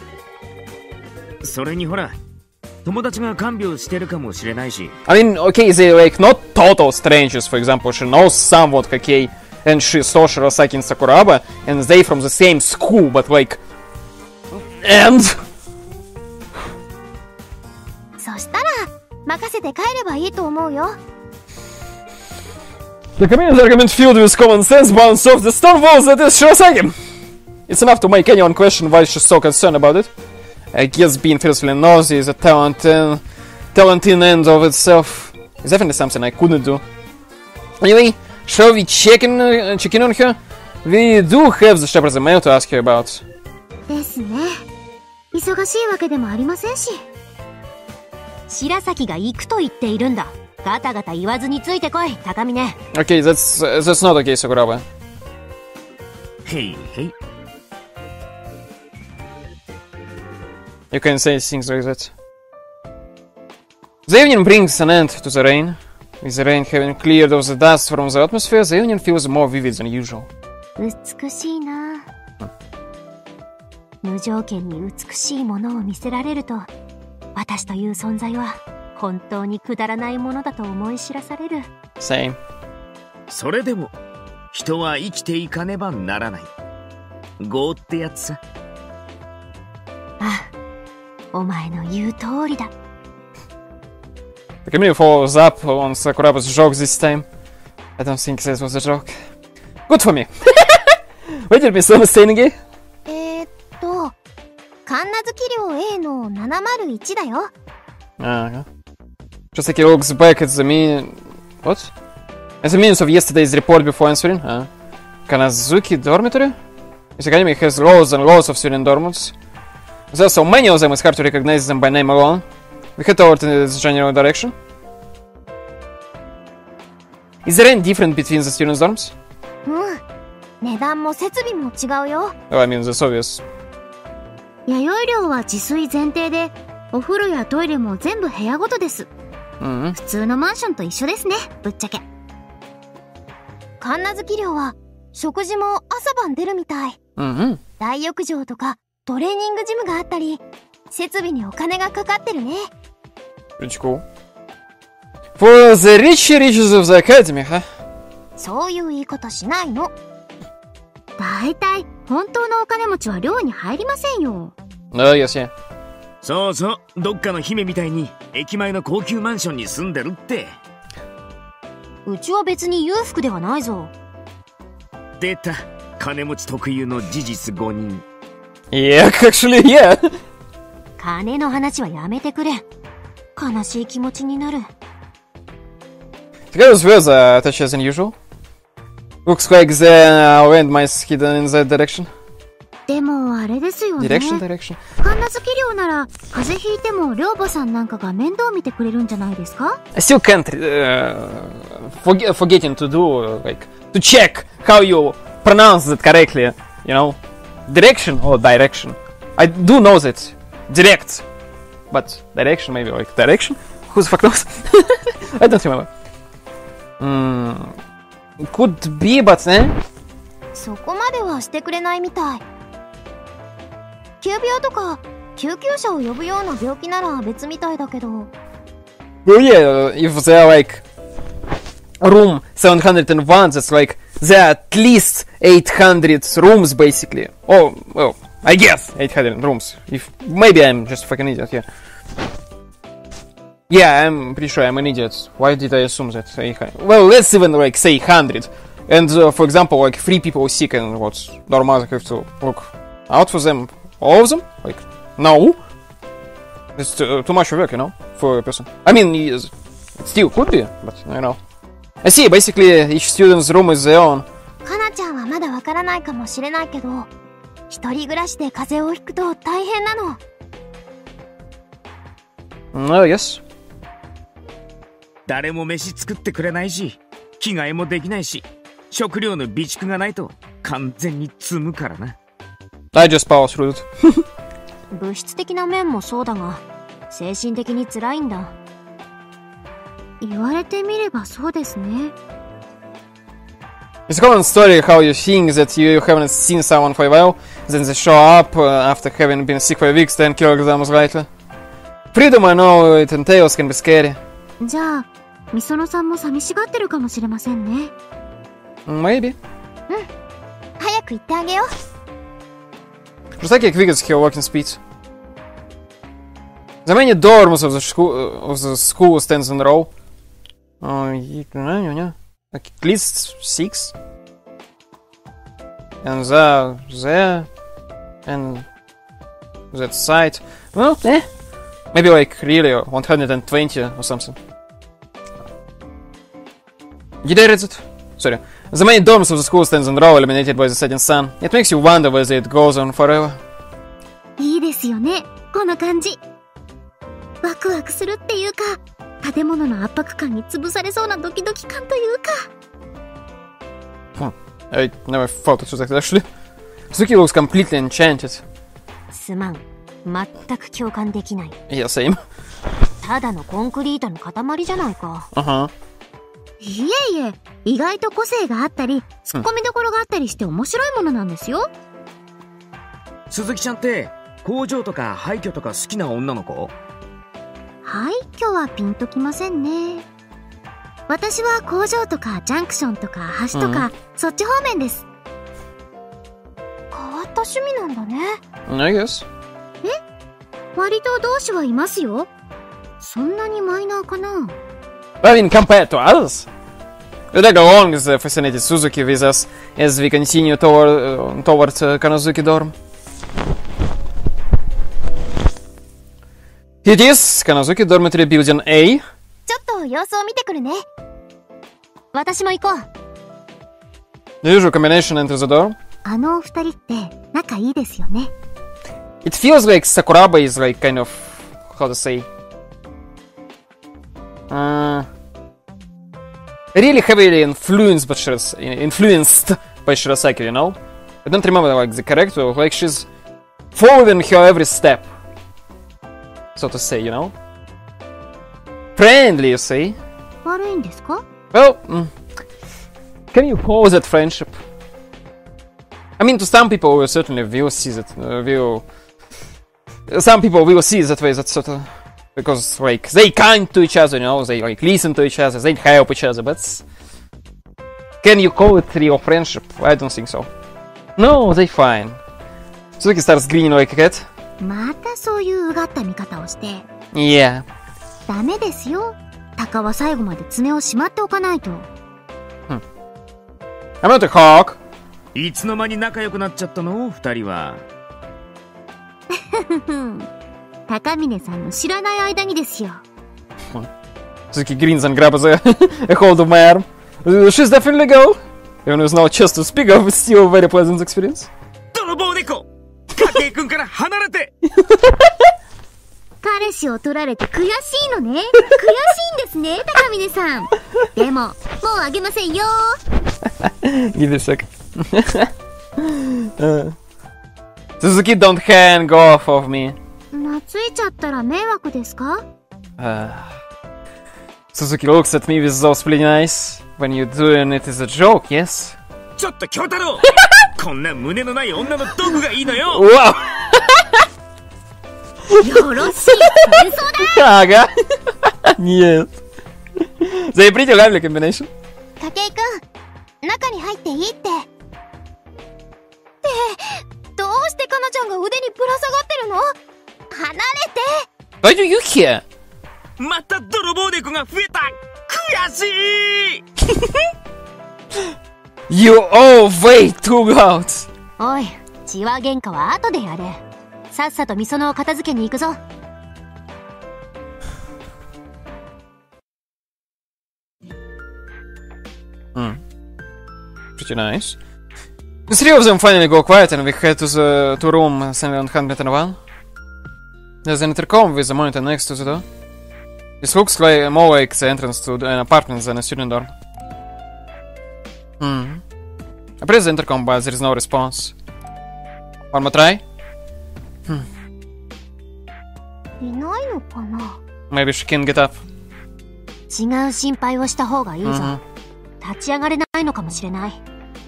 それにほら、友達が看病してるかもしれないし。 I mean, okay, they're like not total strangers, for example, she knows somewhat, okay, and she saw Shirasaki and Sakuraba, and they from the same school, but like... And... そしたら任せて帰ればいいと思うよ。 The community argument filled with common sense bounced off the stone walls that is Shirasagi. It's enough to make anyone question why she's so concerned about it. I guess being fiercely nosy is a talent and talent in and of itself. It's definitely something I couldn't do. Anyway, shall we check in, uh, check in on her? We do have the shepherd's mail to ask her about. ですね。忙しいわけでもありませんし。 白崎が行くと言っているんだ。ガタガタ言わずについてこい、高峰。 Okay, that's uh, that's not okay, Sakuraba. Hey, hey. You can say things like that. The evening brings an end to the rain. With the rain having cleared off the dust from the atmosphere, the evening feels more vivid than usual. 美しいな。無条件に美しいものを見せられると、私という存在は本当にくだらないものだと思い知らされる。 Same. それでも人は生きていかねばならない。業ってやつさ。 ああ、お前の言う通りだ。 The community follows up on Sakuraba's joke this time. I don't think that was a joke. Good for me. Why did we misunderstanding it? えーっと神奈月寮 A のななまるいちだよ。 Uh-huh. Shosaki looks back at the mean... What? At the means of yesterday's report before answering? Uh. Kanazuki dormitory? This academy has loads and loads of student dormants. There are so many of them, it's hard to recognize them by name alone. We head over to this general direction. Is there any difference between the students' dorms? うん。値段も設備も違うよ。 Oh, I mean, that's obvious. 弥生寮は自炊前提で、お風呂やトイレも全部部屋ごとです。 Mm-hmm. 普通のマンションと一緒ですね、ぶっちゃけ。 神奈月寮は食事も朝晩出るみたい。 Mm-hmm. 大浴場とかトレーニングジムがあったり、設備にお金がかかってるね。 Pretty cool. For the rich riches of the academy, huh? そういう言い方しないの。 だいたい本当のお金持ちは寮に入りませんよ。 Oh, yes, yeah. そうそう、どっかの姫みたいに駅前の高級マンションに住んでるって。 うちは別に裕福ではないぞ。 出た、金持ち特有の事実誤認。 Yeah, actually, yeah. 金の話はやめてくれ。悲しい気持ちになる。 The girls were the attached as usual. Looks like the landmines hidden in that direction. でもあれですよね。 Direction, direction. 神奈月寮なら風邪ひいても寮母さんなんかが面倒見てくれるんじゃないですか？ I still can't uh, forget, forgetting to do like to check how you pronounce it correctly. You know, direction or direction. I do know that direct, but direction maybe like direction. Who the fuck knows? I don't remember. Hmm, could be, but eh? そこまではしてくれないみたい。急病とか救急車を呼ぶような病気なら別みたいだけど。 Well, yeah, if they're like room seven hundred one, that's like there are at least eight hundred rooms basically. Oh, well, I guess eight hundred rooms. If maybe I'm just a fucking idiot here. Yeah, I'm pretty sure I'm an idiot. Why did I assume that? eight hundred? Well, let's even like say one hundred. And uh, for example, like three people sick and what? Normal have to look out for them. All of them? Like, no. It's too, too much work, you know, for a person. I mean, it still could be, but you know. I see, basically each student's room is their own. かなちゃんはまだわからないかもしれないけど、一人暮らしで風邪をひくと大変なの。 Oh, yes. 誰も飯作ってくれないし、着替えもできないし、食料の備蓄がないと完全に積むからな。 I just power through it. 物質的な面もそうだが、精神的に辛いんだ。 言われてみればそうですね。 It's a common story how you think that you haven't seen someone for a while, then they show up uh, after having been sick for a week, then kill them slightly. Freedom, I know it entails, can be scary. じゃあ、みそのさんも寂しがってるかもしれませんね。 Maybe. 早く行ってあげよう。 Just like a quick as her walking speed. The many dorms of the school of the school stands in a row. Uh, like at least six. And there, there, and that side. Well, eh. Maybe like really one hundred twenty or something. Did I read it? Sorry. The main dorms of the school stands in a row, illuminated by the setting sun. It makes you wonder whether it goes on forever. いいですよね、この感じ。ワクワクするっていうか、建物の圧迫感に潰されそうなドキドキ感というか。 Huh. I never thought it was like that actually. Suzuki looks completely enchanted. すまん。全く共感できない。 Yeah, same. ただのコンクリートの塊じゃないか。 Uh-huh. いえいえ、意外と個性があったり、突っ込みどころがあったりして面白いものなんですよ。 鈴木ちゃんって工場とか廃墟とか好きな女の子？ 廃墟はピンときませんね。私は工場とかジャンクションとか橋とか、うん、そっち方面です。 変わった趣味なんだね。 I guess. え？割と同志はいますよ。そんなにマイナーかな？ I mean, compared to others. We'll go along with the fascinated Suzuki with us as we continue toward, uh, toward uh, Kanozuki dorm. It is Kanozuki Dormitory Building A. ちょっと様子を見てくるね。 私も行こう。 The usual combination enters the door. あのお二人って仲いいですよね。 It feels like Sakuraba is like kind of, how to say, uh, really heavily influenced by Shiras- influenced by Shirasaki, you know? I don't remember like the character, like she's following her every step, so to say, you know? Friendly, you say? 悪いんですか? Well, mm, can you call that friendship? I mean, to some people, we certainly will see that, uh, will... Some people will see it that way, that sort of... Because, like, they kind to each other, you know, they, like, listen to each other, they help each other, but... Can you call it real friendship? I don't think so. No, they fine. Suzuki starts grinning like a cat. またそういううがった見方をして。 Yeah. ダメですよ。タカは最後まで爪をしまっておかないと。 Hmm. I'm not a hawk. いつの間に仲良くなっちゃったの二人は。 高峰さんの知らない間にですよ。 Suzuki grins and grabs a, a hold of my arm. She's definitely a girl. Even there's no chance to speak of, it's still a very pleasant experience. 泥棒猫! 筧君から離れて! 彼氏を取られて悔しいのね。悔しいんですね、高峰さん。でも、もうあげませんよ。 Give it a sec. uh, Suzuki, don't hang off of me. 懐いちゃったら迷惑ですか? Uh, Suzuki looks at me with those pretty eyes. When you're doing it as a joke, yes? ちょっと京太郎こんな胸のない女のどこがいいのよ Wow! よろしい戦争だ Ага! Нет. They pretty lively combination. 筧君、中に入っていいって。って、どうしてかなちゃんが腕にぶら下がってるの？離れて Why do you care? また泥棒猫が増えた悔しい You all way too loud. おい、血は喧嘩は後でやれ。さっさとみそのを片付けに行くぞ。 Hmm. Pretty nice. The three of them finally go quiet and we head to the to room seven hundred one. There's an intercom with a monitor next to the door. This looks like more like the entrance to an apartment than a student dorm. Hmm. I press the intercom but there is no response. One more try? Hmm. いないのかな? Maybe she can get up. 違う心配をした方がいいぞ。 Mm-hmm. 立ち上がれないのかもしれない。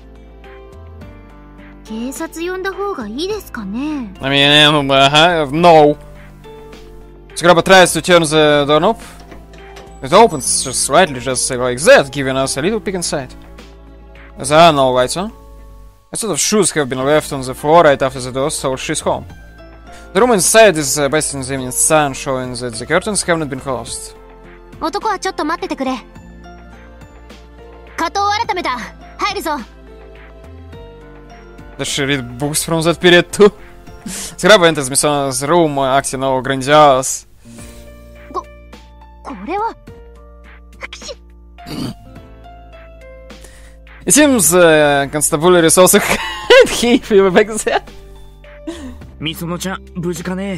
警察呼んだ方がいいですかね? I mean, uh, no. Sakuraba tries to turn the doorknob. It opens just slightly, just like that, giving us a little peek inside. There are no lights on. A set of shoes have been left on the floor right after the door, so she's home. The room inside is uh, based in the evening sun, showing that the curtains have not been closed. 男はちょっと待っててくれ。加藤改めだ。入るぞ。 Does she read books from that period too? Sgraba enters Missona's room, acting all grandiose. こ、これは。 It seems uh, Constabulary also had hate for you back then. みそのちゃん、無事かね？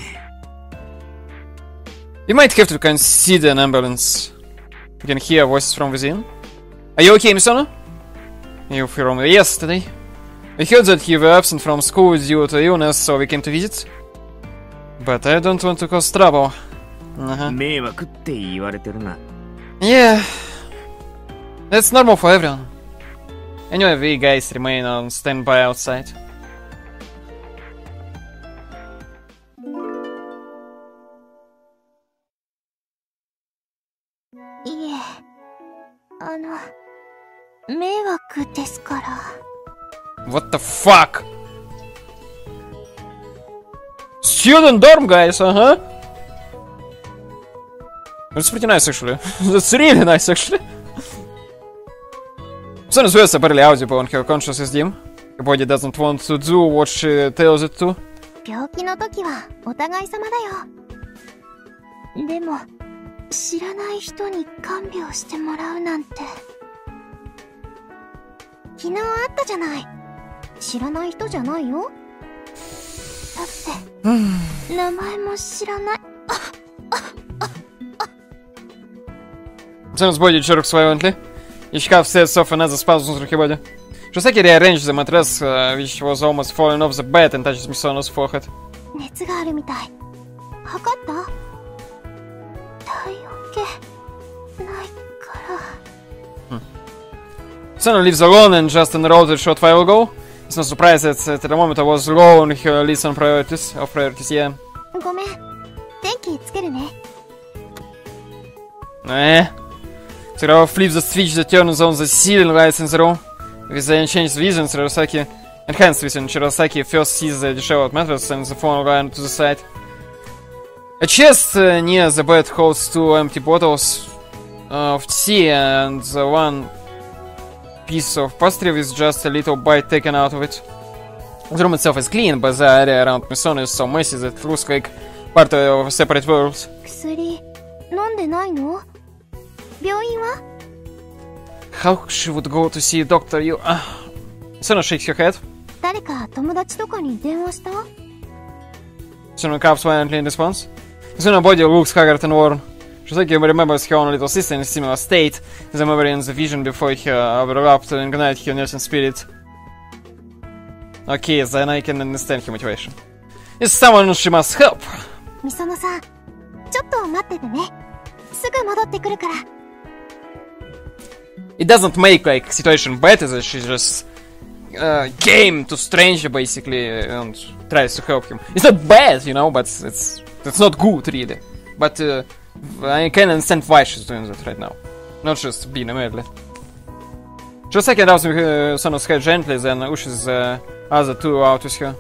You might have to consider an ambulance. You can hear voices from within. Are you okay, Misona? You from yesterday? We heard that you were absent from school due to illness, so we came to visit. But I don't want to cause trouble. Uh-huh. 迷惑って言われてるな。 Yeah. That's normal for everyone. Anyway, we guys remain on standby outside. Yeah. あの、迷惑ですから。 What the fuck? Student dorm, guys, uh-huh. That's pretty nice, actually. That's really nice, actually. Soon as well, apparently audible on her conscious is dim. Her body doesn't want to do what she tells it to. 病気の時はお互い様だよ。でも、知らない人に看病してもらうなんて。昨日あったじゃない。知らない人じゃないよ。だって名前も知らない。 Sounds body jerks violently. Ishikav sets off another spasm through her body. Shosaki rearranged the mattress, uh, which was almost falling off the bed, and touches Misono's forehead. 熱があるみたい。測った？体温計ないから。 Misono lives alone and just enrolled a short while ago. It's no surprise that uh, the thermometer was low on her list on priorities. Of priorities, yeah. ごめん。電気つけるね。 Eh. Sakuraba flips the switch that turns on the ceiling lights in the room. With the unchanged vision, Shirosaki, enhanced vision, Shirosaki first sees the disheveled mattress and the phone lying to the side. A chest uh, near the bed holds two empty bottles of tea and uh, one piece of pastry with just a little bite taken out of it. The room itself is clean, but the area around Misono is so messy that it looks like part of separate worlds. 薬飲んでないの？病院は？ How she would go to see a doctor, you... Uh... Misono shakes her head. 誰か友達とかに電話した？ Misono coughs violently in response. Misono's body looks haggard and worn. Shosaki remembers her own little sister in a similar state. The memory and the vision before her overlapped to ignite her nursing spirit. Okay, then I can understand her motivation. It's someone she must help. みそのさん、ちょっと待っててね。すぐ戻ってくるから。 It doesn't make like situation better that she just uh, came to stranger basically and tries to help him. It's not bad, you know, but it's it's not good really. But uh, I can understand why she's doing that right now, not just being immediately. Shosaki rubs uh, Sono's head gently, then pushes the uh, other two out with her.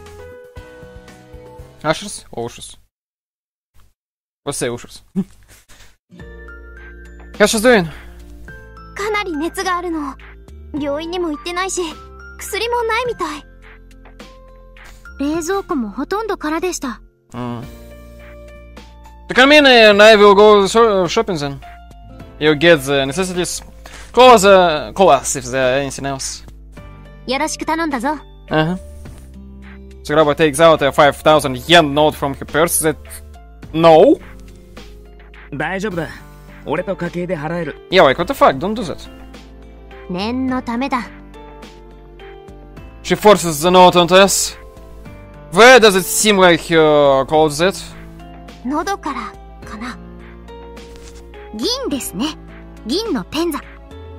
Ushers or ushers? Let's say ushers. How's she doing? かなり熱があるの。病院にも行ってないし、薬もないみたい。 冷蔵庫もほとんど空でした。 Mm. Come in and I will go shopping then. You get the necessities. Call us, uh, call us if there's anything else. よろしく頼んだぞ。 Uh-huh. Sakuraba takes out a five thousand yen note from her purse that... No? 大丈夫だ。俺と家計で払える。 Yeah, like, what the fuck? Don't do that. 念のためだ。 She forces the note onto us. Where does it seem like her calls it? 喉からかな。 銀ですね。銀のペンザ。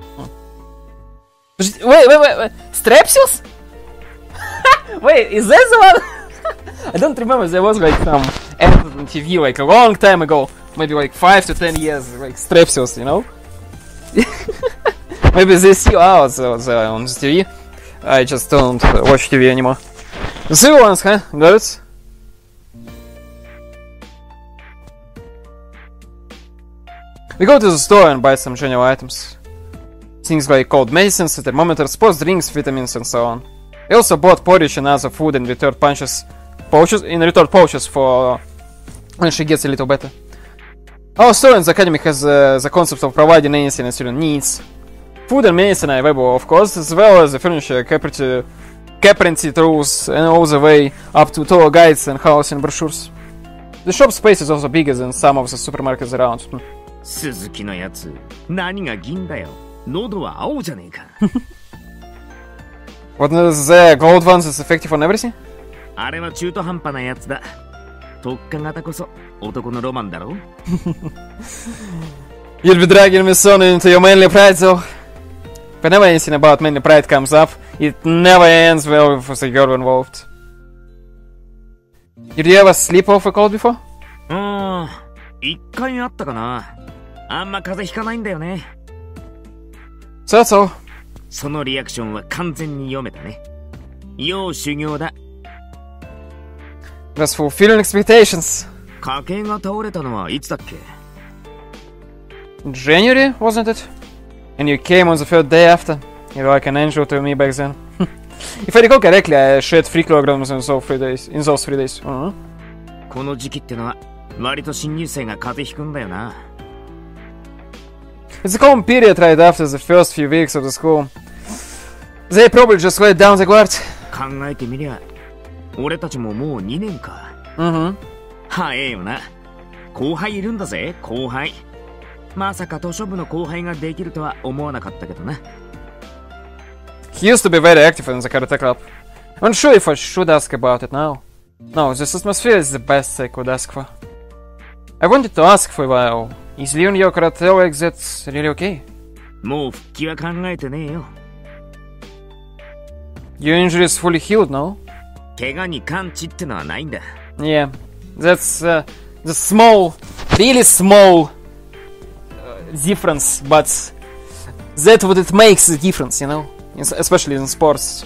Wait, wait, wait, wait. Strepsils? Wait, is that the one? I don't remember. There was like some ad on T V like a long time ago. Maybe like five to ten years, like Strepsils, you know? Maybe they see out uh, on the T V. I just don't watch T V anymore. Zero ones, huh? Got it? We go to the store and buy some general items. Things like cold medicines, thermometers, sports drinks, vitamins, and so on. We also bought porridge and other food in return pouches, pouches in return pouches for when she gets a little better. Our store in the academy has uh, the concept of providing anything a student needs. Food and medicine are available, of course, as well as the furniture, carpentry, carpentry tools, and all the way up to tour guides and housing brochures. The shop space is also bigger than some of the supermarkets around. 鈴木のやつ、何が銀だよ。喉は青じゃねえか。 What is the gold ones is effective on everything? あれは中途半端なやつだ。特化型こそ男のロマンだろ。 You'll be dragging me soon into your manly pride, though. Whenever anything about manly pride comes up, it never ends well with the girl involved. Did you ever sleep off a cold before? うん、一回あったかな。あんま風邪ひかないんだよね。 So so. そのリアクションは完全に読めたね。要修行だ。 That's fulfilling expectations. 家計が倒れたのはいつだっけ？ January, wasn't it? And you came on the third day after. You're like an angel to me back then. If I recall correctly, I shed three kilograms in those three days. In those three days. Uh-huh. この時期ってのは割と新入生が風邪ひくんだよな。 It's a common period right after the first few weeks of the school. They probably just let down the guard. 考えてみりゃ、俺たちももうにねんか。 Mm-hmm. 早えよな。後輩いるんだぜ、後輩。まさか図書部の後輩ができるとは思わなかったけどな。 He used to be very active in the karate club. I'm not sure if I should ask about it now. No, this atmosphere is the best I could ask for. I wanted to ask for a while. Is leaving your karate like that's really okay? もう復帰は考えてねえよ。 Your injury is fully healed, no? 怪我に完治ってのはないんだ。 Yeah, that's uh, the small, really small uh, difference, but that's what it makes the difference, you know? Especially in sports.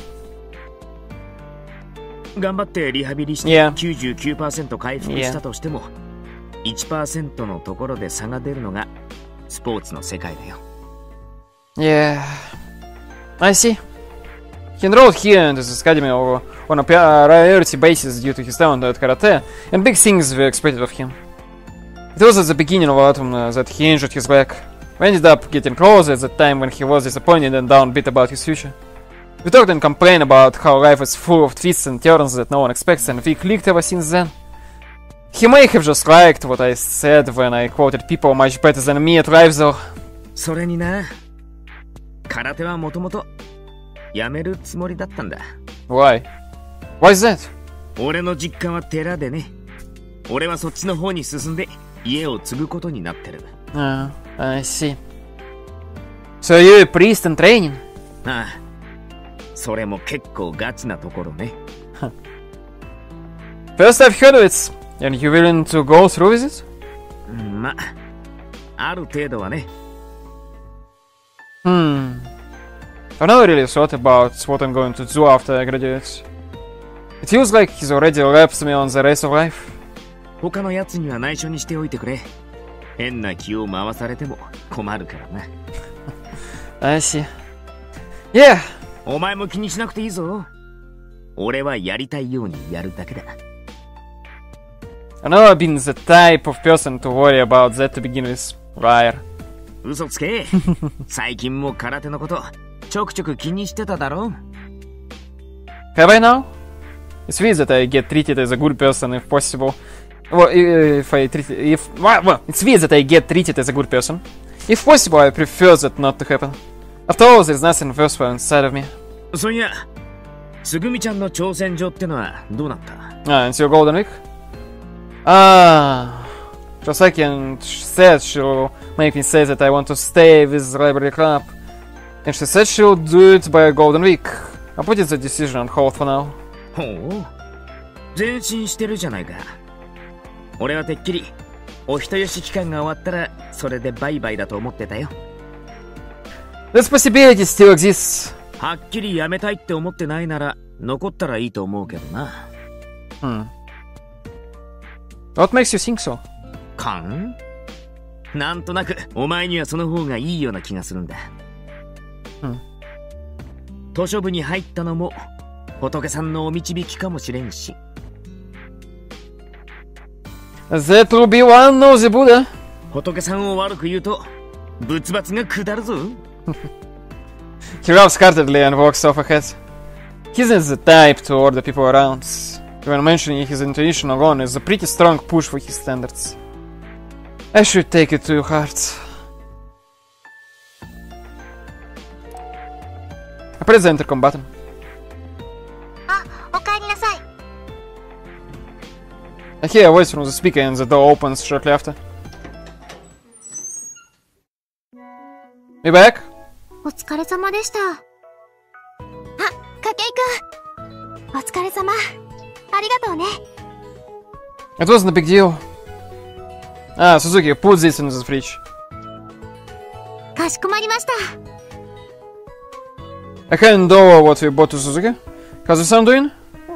頑張ってリハビリして Yeah. きゅうじゅうきゅうパーセント 回復したとしても、いちパーセント のところで差が出るのがスポーツの世界だよ。 Yeah, I see. He enrolled here into this academy on a priority basis due to his talent at karate, and big things were expected of him. It was at the beginning of autumn uh, that he injured his leg. We ended up getting closer at the time when he was disappointed and downbeat about his future. We talked and complained about how life is full of twists and turns that no one expects, and we clicked ever since then. He may have just liked what I said when I quoted people much better than me at life, though. それにな、空手はもともとやめるつもりだったんだ。 Why? Why is that? 俺の実家は寺でね。俺はそっちの方に進んで家を継ぐことになってる。 Ah, I see. So you're a priest in training? ああ、それも結構ガチなところね。 First I've heard of it. And you willing to go through with it? ま、ある程度はね。 Hmm. I've never really thought about what I'm going to do after I graduate. It feels like he's already left me on the race of life. 他のやつには内緒にしておいてくれ。変な気を回されても困るからな。 I see. Yeah. お前も気にしなくていいぞ。俺はやりたいようにやるだけだ。 I've never been the type of person to worry about that to begin with. Liar. 嘘つけ。最近も空手のことちょくちょく気にしてただろ。 Have I now? It's weird that I get treated as a good person if possible. Well, if I treat if well, well, it's weird that I get treated as a good person. If possible, I prefer that not to happen. After all, there's nothing worthwhile inside of me. そういや、つぐみちゃんの挑戦状ってのはどうなった？ Ah, it's your golden week? Ah, Josaki said she'll make me say that I want to stay with the library club. And she said she'll do it by a golden week. I'm putting the decision on hold for now. ほう、前進してるじゃないか。俺はてっきりお人よし期間が終わったらそれでバイバイだと思ってたよ。 This possibility still exists. はっきり辞めたいって思ってないなら残ったらいいと思うけどな。 Hmm. What makes you think so? 勘？なんとなくお前にはその方がいいような気がするんだ。 うん。 図書部に入ったのも仏さんのお導きかもしれんし。 That will be one nosy Buddha. 仏さんを悪く言うと仏罰が下るぞ。 He laughs heartedly and walks off ahead. He isn't the type to order people around. Even mentioning his intuition alone is a pretty strong push for his standards. I should take it to your heart. I press the intercom button. あ、おかえりなさい。 I hear a voice from the speaker and the door opens shortly after. Me back? お疲れ様でした。あ、筧くん。お疲れ様。ありがとうね。 It wasn't a big deal. Ah, Suzuki, put this in the fridge. かしこまりました。 I hand over what we bought to Suzuki. How's the son doing? うん。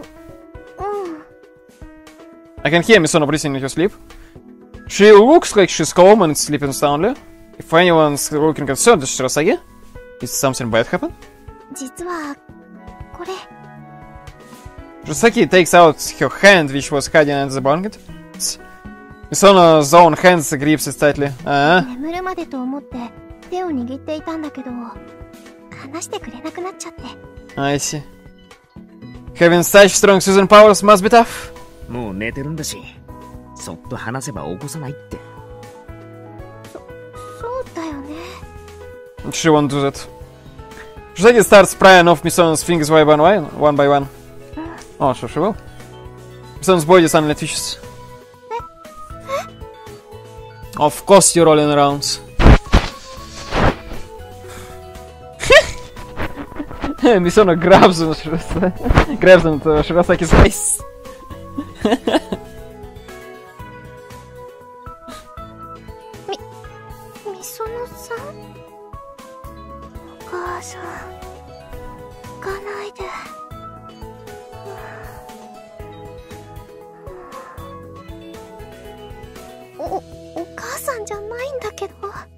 I can hear Misono breathing in her sleep. She looks like she's calm and sleeping soundly. If anyone's looking concerned, it's Shirasagi. Did something bad happen? 実は、これ。 Shirasagi takes out her hand, which was hiding under the blanket. Misono's own hands grips it tightly. Uh-huh. 眠るまでと思って手を握っていたんだけど、話してくれなくなっちゃって。 I see. Having such strong Susan powers must be tough. もう寝てるんだし、そっと話せば起こさないって。 そ、そうだよね。 She won't do that. Shirasagi starts prying off Misono's fingers one by one, one by one. Oh, sure she will. Misono's body suddenly twitches. Of course you're rolling around. Misono grabs on Shirasagi, grabs onto Shirasagi's face. み、みそのさん？お母さん、行かないで。お、お母さんじゃないんだけど。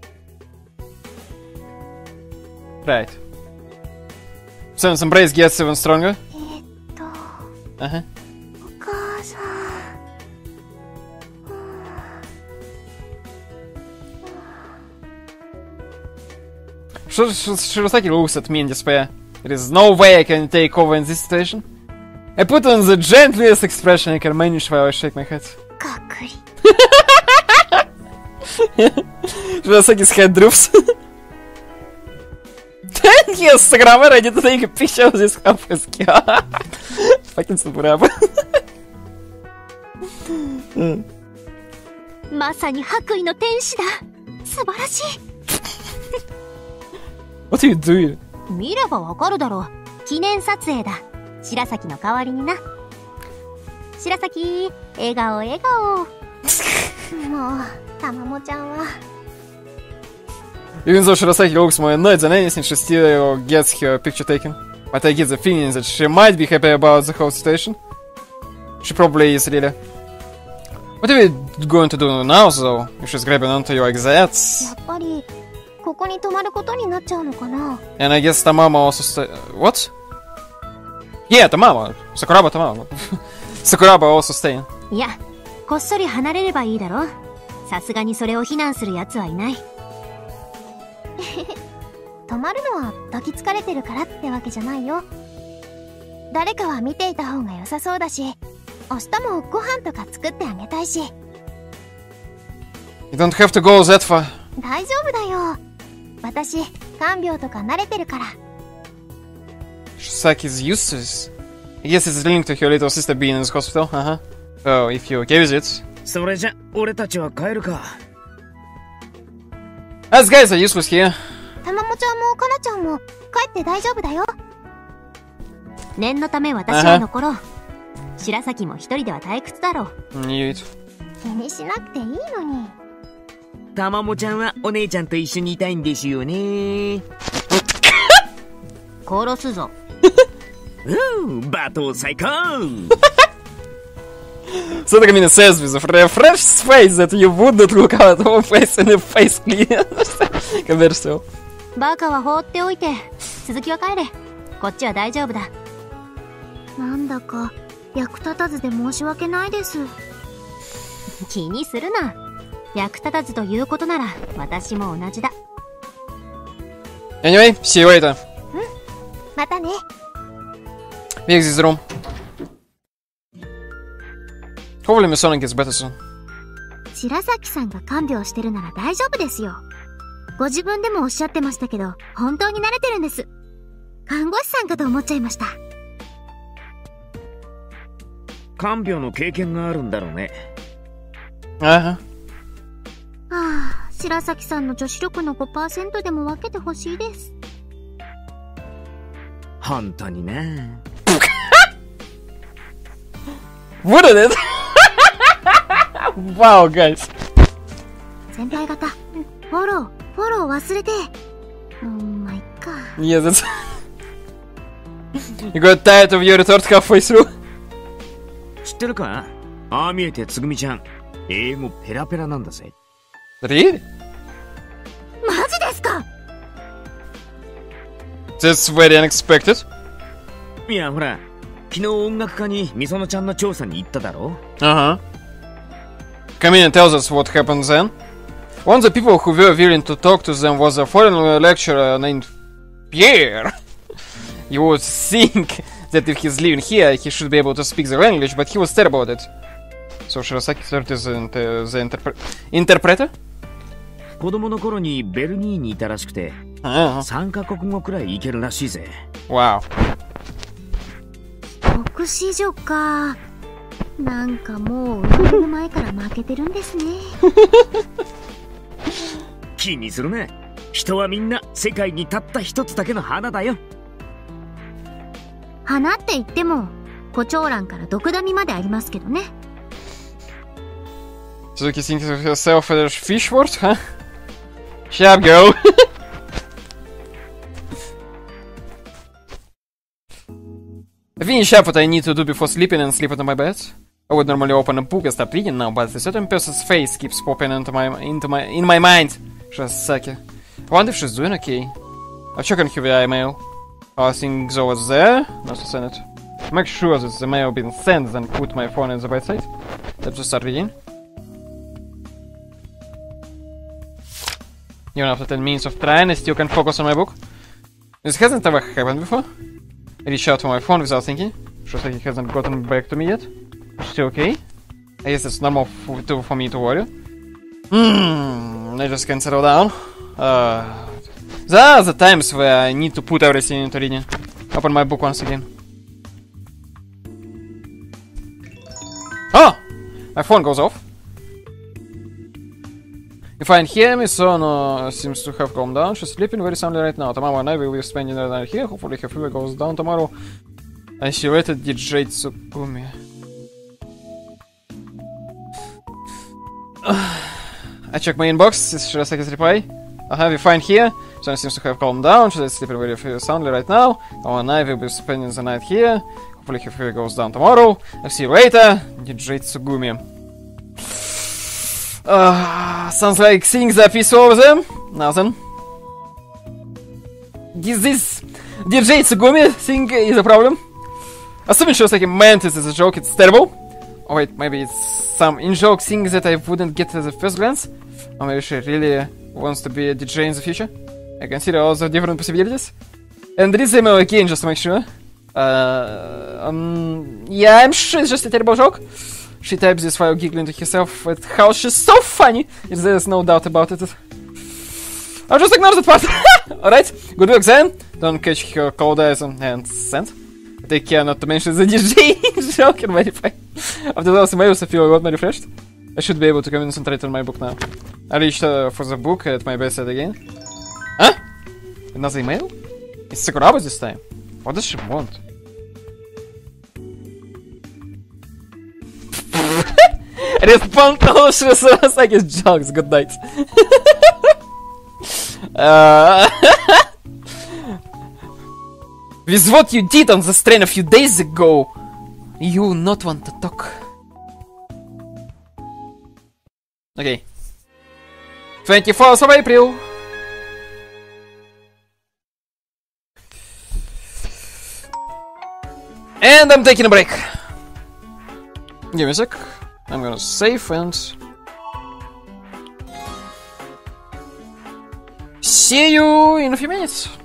Right. Misono's embrace gets even stronger. えっと、 Uh-huh. お母さん。 Sh- Sh- Shirasagi looks at me in despair. There is no way I can take over in this situation. I put on the gentlest expression I can manage while I shake my head. かくり。 Shirasagi's head droops. Ten years Sakuraba ready to take a picture of this helpless girl. Fucking Sakuraba. まさに白衣の天使だ。素晴らしい。 What are you doing? 見ればわかるだろう。記念撮影だ。白崎の代わりにな。白崎、笑顔笑顔。 もう、たまもちゃんは。 Even though Shirasagi looks more annoyed than anything, she still gets her picture taken. But I get the feeling that she might be happy about the whole situation. She probably is, really. What are we going to do now, though, if she's grabbing onto you like that? やっぱり、ここに泊まることになっちゃうのかな。 And I guess Tamama also stay... What? Yeah, Tamama. Sakuraba Tamama. Sakuraba also staying. いや、こっそり離れればいいだろ。さすがにそれを非難する奴はいない。 泊まるのは抱きつかれてるからってわけじゃないよ。誰かは見ていた方が良さそうだし、明日もご飯とか作ってあげたいし。 You don't have to go that far. 大丈夫だよ。私、看病とか慣れてるから。 Shisaki's used to this. I guess it's linked to her little sister being in this hospital. Uh-huh. So, if you okay with it... それじゃ俺たちは帰るか。 Us guys are useless here. たまもちゃんもかなちゃんも帰って大丈夫だよ。 念のため私は残ろう。白崎も一人では退屈だろう。 Knew it. 気にしなくていいのに。 たまもちゃんはお姉ちゃんと一緒にいたいんですよね。 殺すぞ。 うん、罵倒最高 So the Kamina says with a refreshed face that you would not look out of face in a face clean. Converso. バカは放っておいて、続きは帰れ。こっちは大丈夫だ。 なんだか役立たずで申し訳ないです。 気にするな。役立たずということなら私も同じだ。 Anyway, see you later. またね。 We exit the room. Hopefully my Sonic gets better soon. 白崎さんが看病してるなら大丈夫ですよ。ご自分でもおっしゃってましたけど、本当に慣れてるんです。看護師さんかと思っちゃいました。 看病の経験があるんだろうね。 ああ。はあ、白崎さんの女子力の ごパーセント でも分けてほしいです。 本当にな。 Wouldn't it? Wow, guys. 先輩方、フォロー、フォロー忘れて。うーん、まあ、いっか。 Yeah, that's... You got tired of your retort halfway through? 知ってるか？ああ見えてつぐみちゃん、英語ペラペラなんだぜ。 Really? マジですか？ That's very unexpected. いや、ほら、昨日音楽家にみそのちゃんの調査に行っただろ？ Uh-huh. Kamina tells us what happened then. One of the people who were willing to talk to them was a foreign lecturer named Pierre. You would think that if he's living here, he should be able to speak the language, but he was terrible at it. So Shirasaki started as the, the interpre interpreter? 子供の頃にベルギーにいたらしくて、 uh-huh. さんカ国語くらいいけるらしいぜ。 Wow. 牧師女か。なんかもう生まれる前から負けてるんですね。 気にするな。人はみんな世界にたった一つだけの花だよ。 花って言っても胡蝶蘭から毒ダミまでありますけどね。 Suzuki thinks of herself as a fish word, huh? Shut up, girl. I finish up what I need to do before sleeping and sleep on my bed. I would normally open a book and start reading now, but a certain person's face keeps popping into my into my in my mind. Shirasaki. I wonder if she's doing okay. I'll check on her via email. I think Zoe was there. Not to send it. Make sure that the mail been sent, then put my phone in the bedside. Let's just start reading. Even after ten minutes of trying, I still can't focus on my book. This hasn't ever happened before. I reach out to my phone without thinking. Shirasaki hasn't gotten back to me yet. Still okay? I guess it's normal for, to, for me to worry. Hmm, I just can't settle down. Uh, there are the times where I need to put everything into reading. Open my book once again. Oh! My phone goes off. If I hear me, Sono seems to have calmed down. She's sleeping very soundly right now. Tomorrow and I will be spending the night here. Hopefully her fever goes down tomorrow. And she rated D J Tsukumi. I check my inbox. It's Shirasaki's reply. I have you fine here. Sono seems to have calmed down. She's sleeping very soundly right now. Tomorrow and I will be spending the night here. Hopefully her fever goes down tomorrow. I'll see you later. D J Tsugumi. Uh, sounds like things are peaceful over them. Nothing. Is this D J Tsugumi thing is a problem? Assuming Shirasaki meant it as a joke, it's terrible. Oh wait, maybe it's some in-joke thing that I wouldn't get at the first glance. Or maybe she really wants to be a D J in the future. I consider all the different possibilities. And read the email again just to make sure. Uh, um, yeah, I'm sure it's just a terrible joke. She types this while giggling to herself at how she's so funny. There's no doubt about it. I'll just ignore that part. Alright, good work then. Don't catch her cold eyes and send. Take care not to mention the D J joke and verify. After those emails, I feel a lot more refreshed. I should be able to concentrate on my book now. I reached uh, for the book at my bedside again. Huh? Another email? It's Sakuraba this time. What does she want? Respond to all Shirasaki's jokes. Good night. uh, With what you did on the train a few days ago, you not want to talk. Okay. twenty-fourth of April. And I'm taking a break. Give me a sec. I'm gonna save and... see you in a few minutes.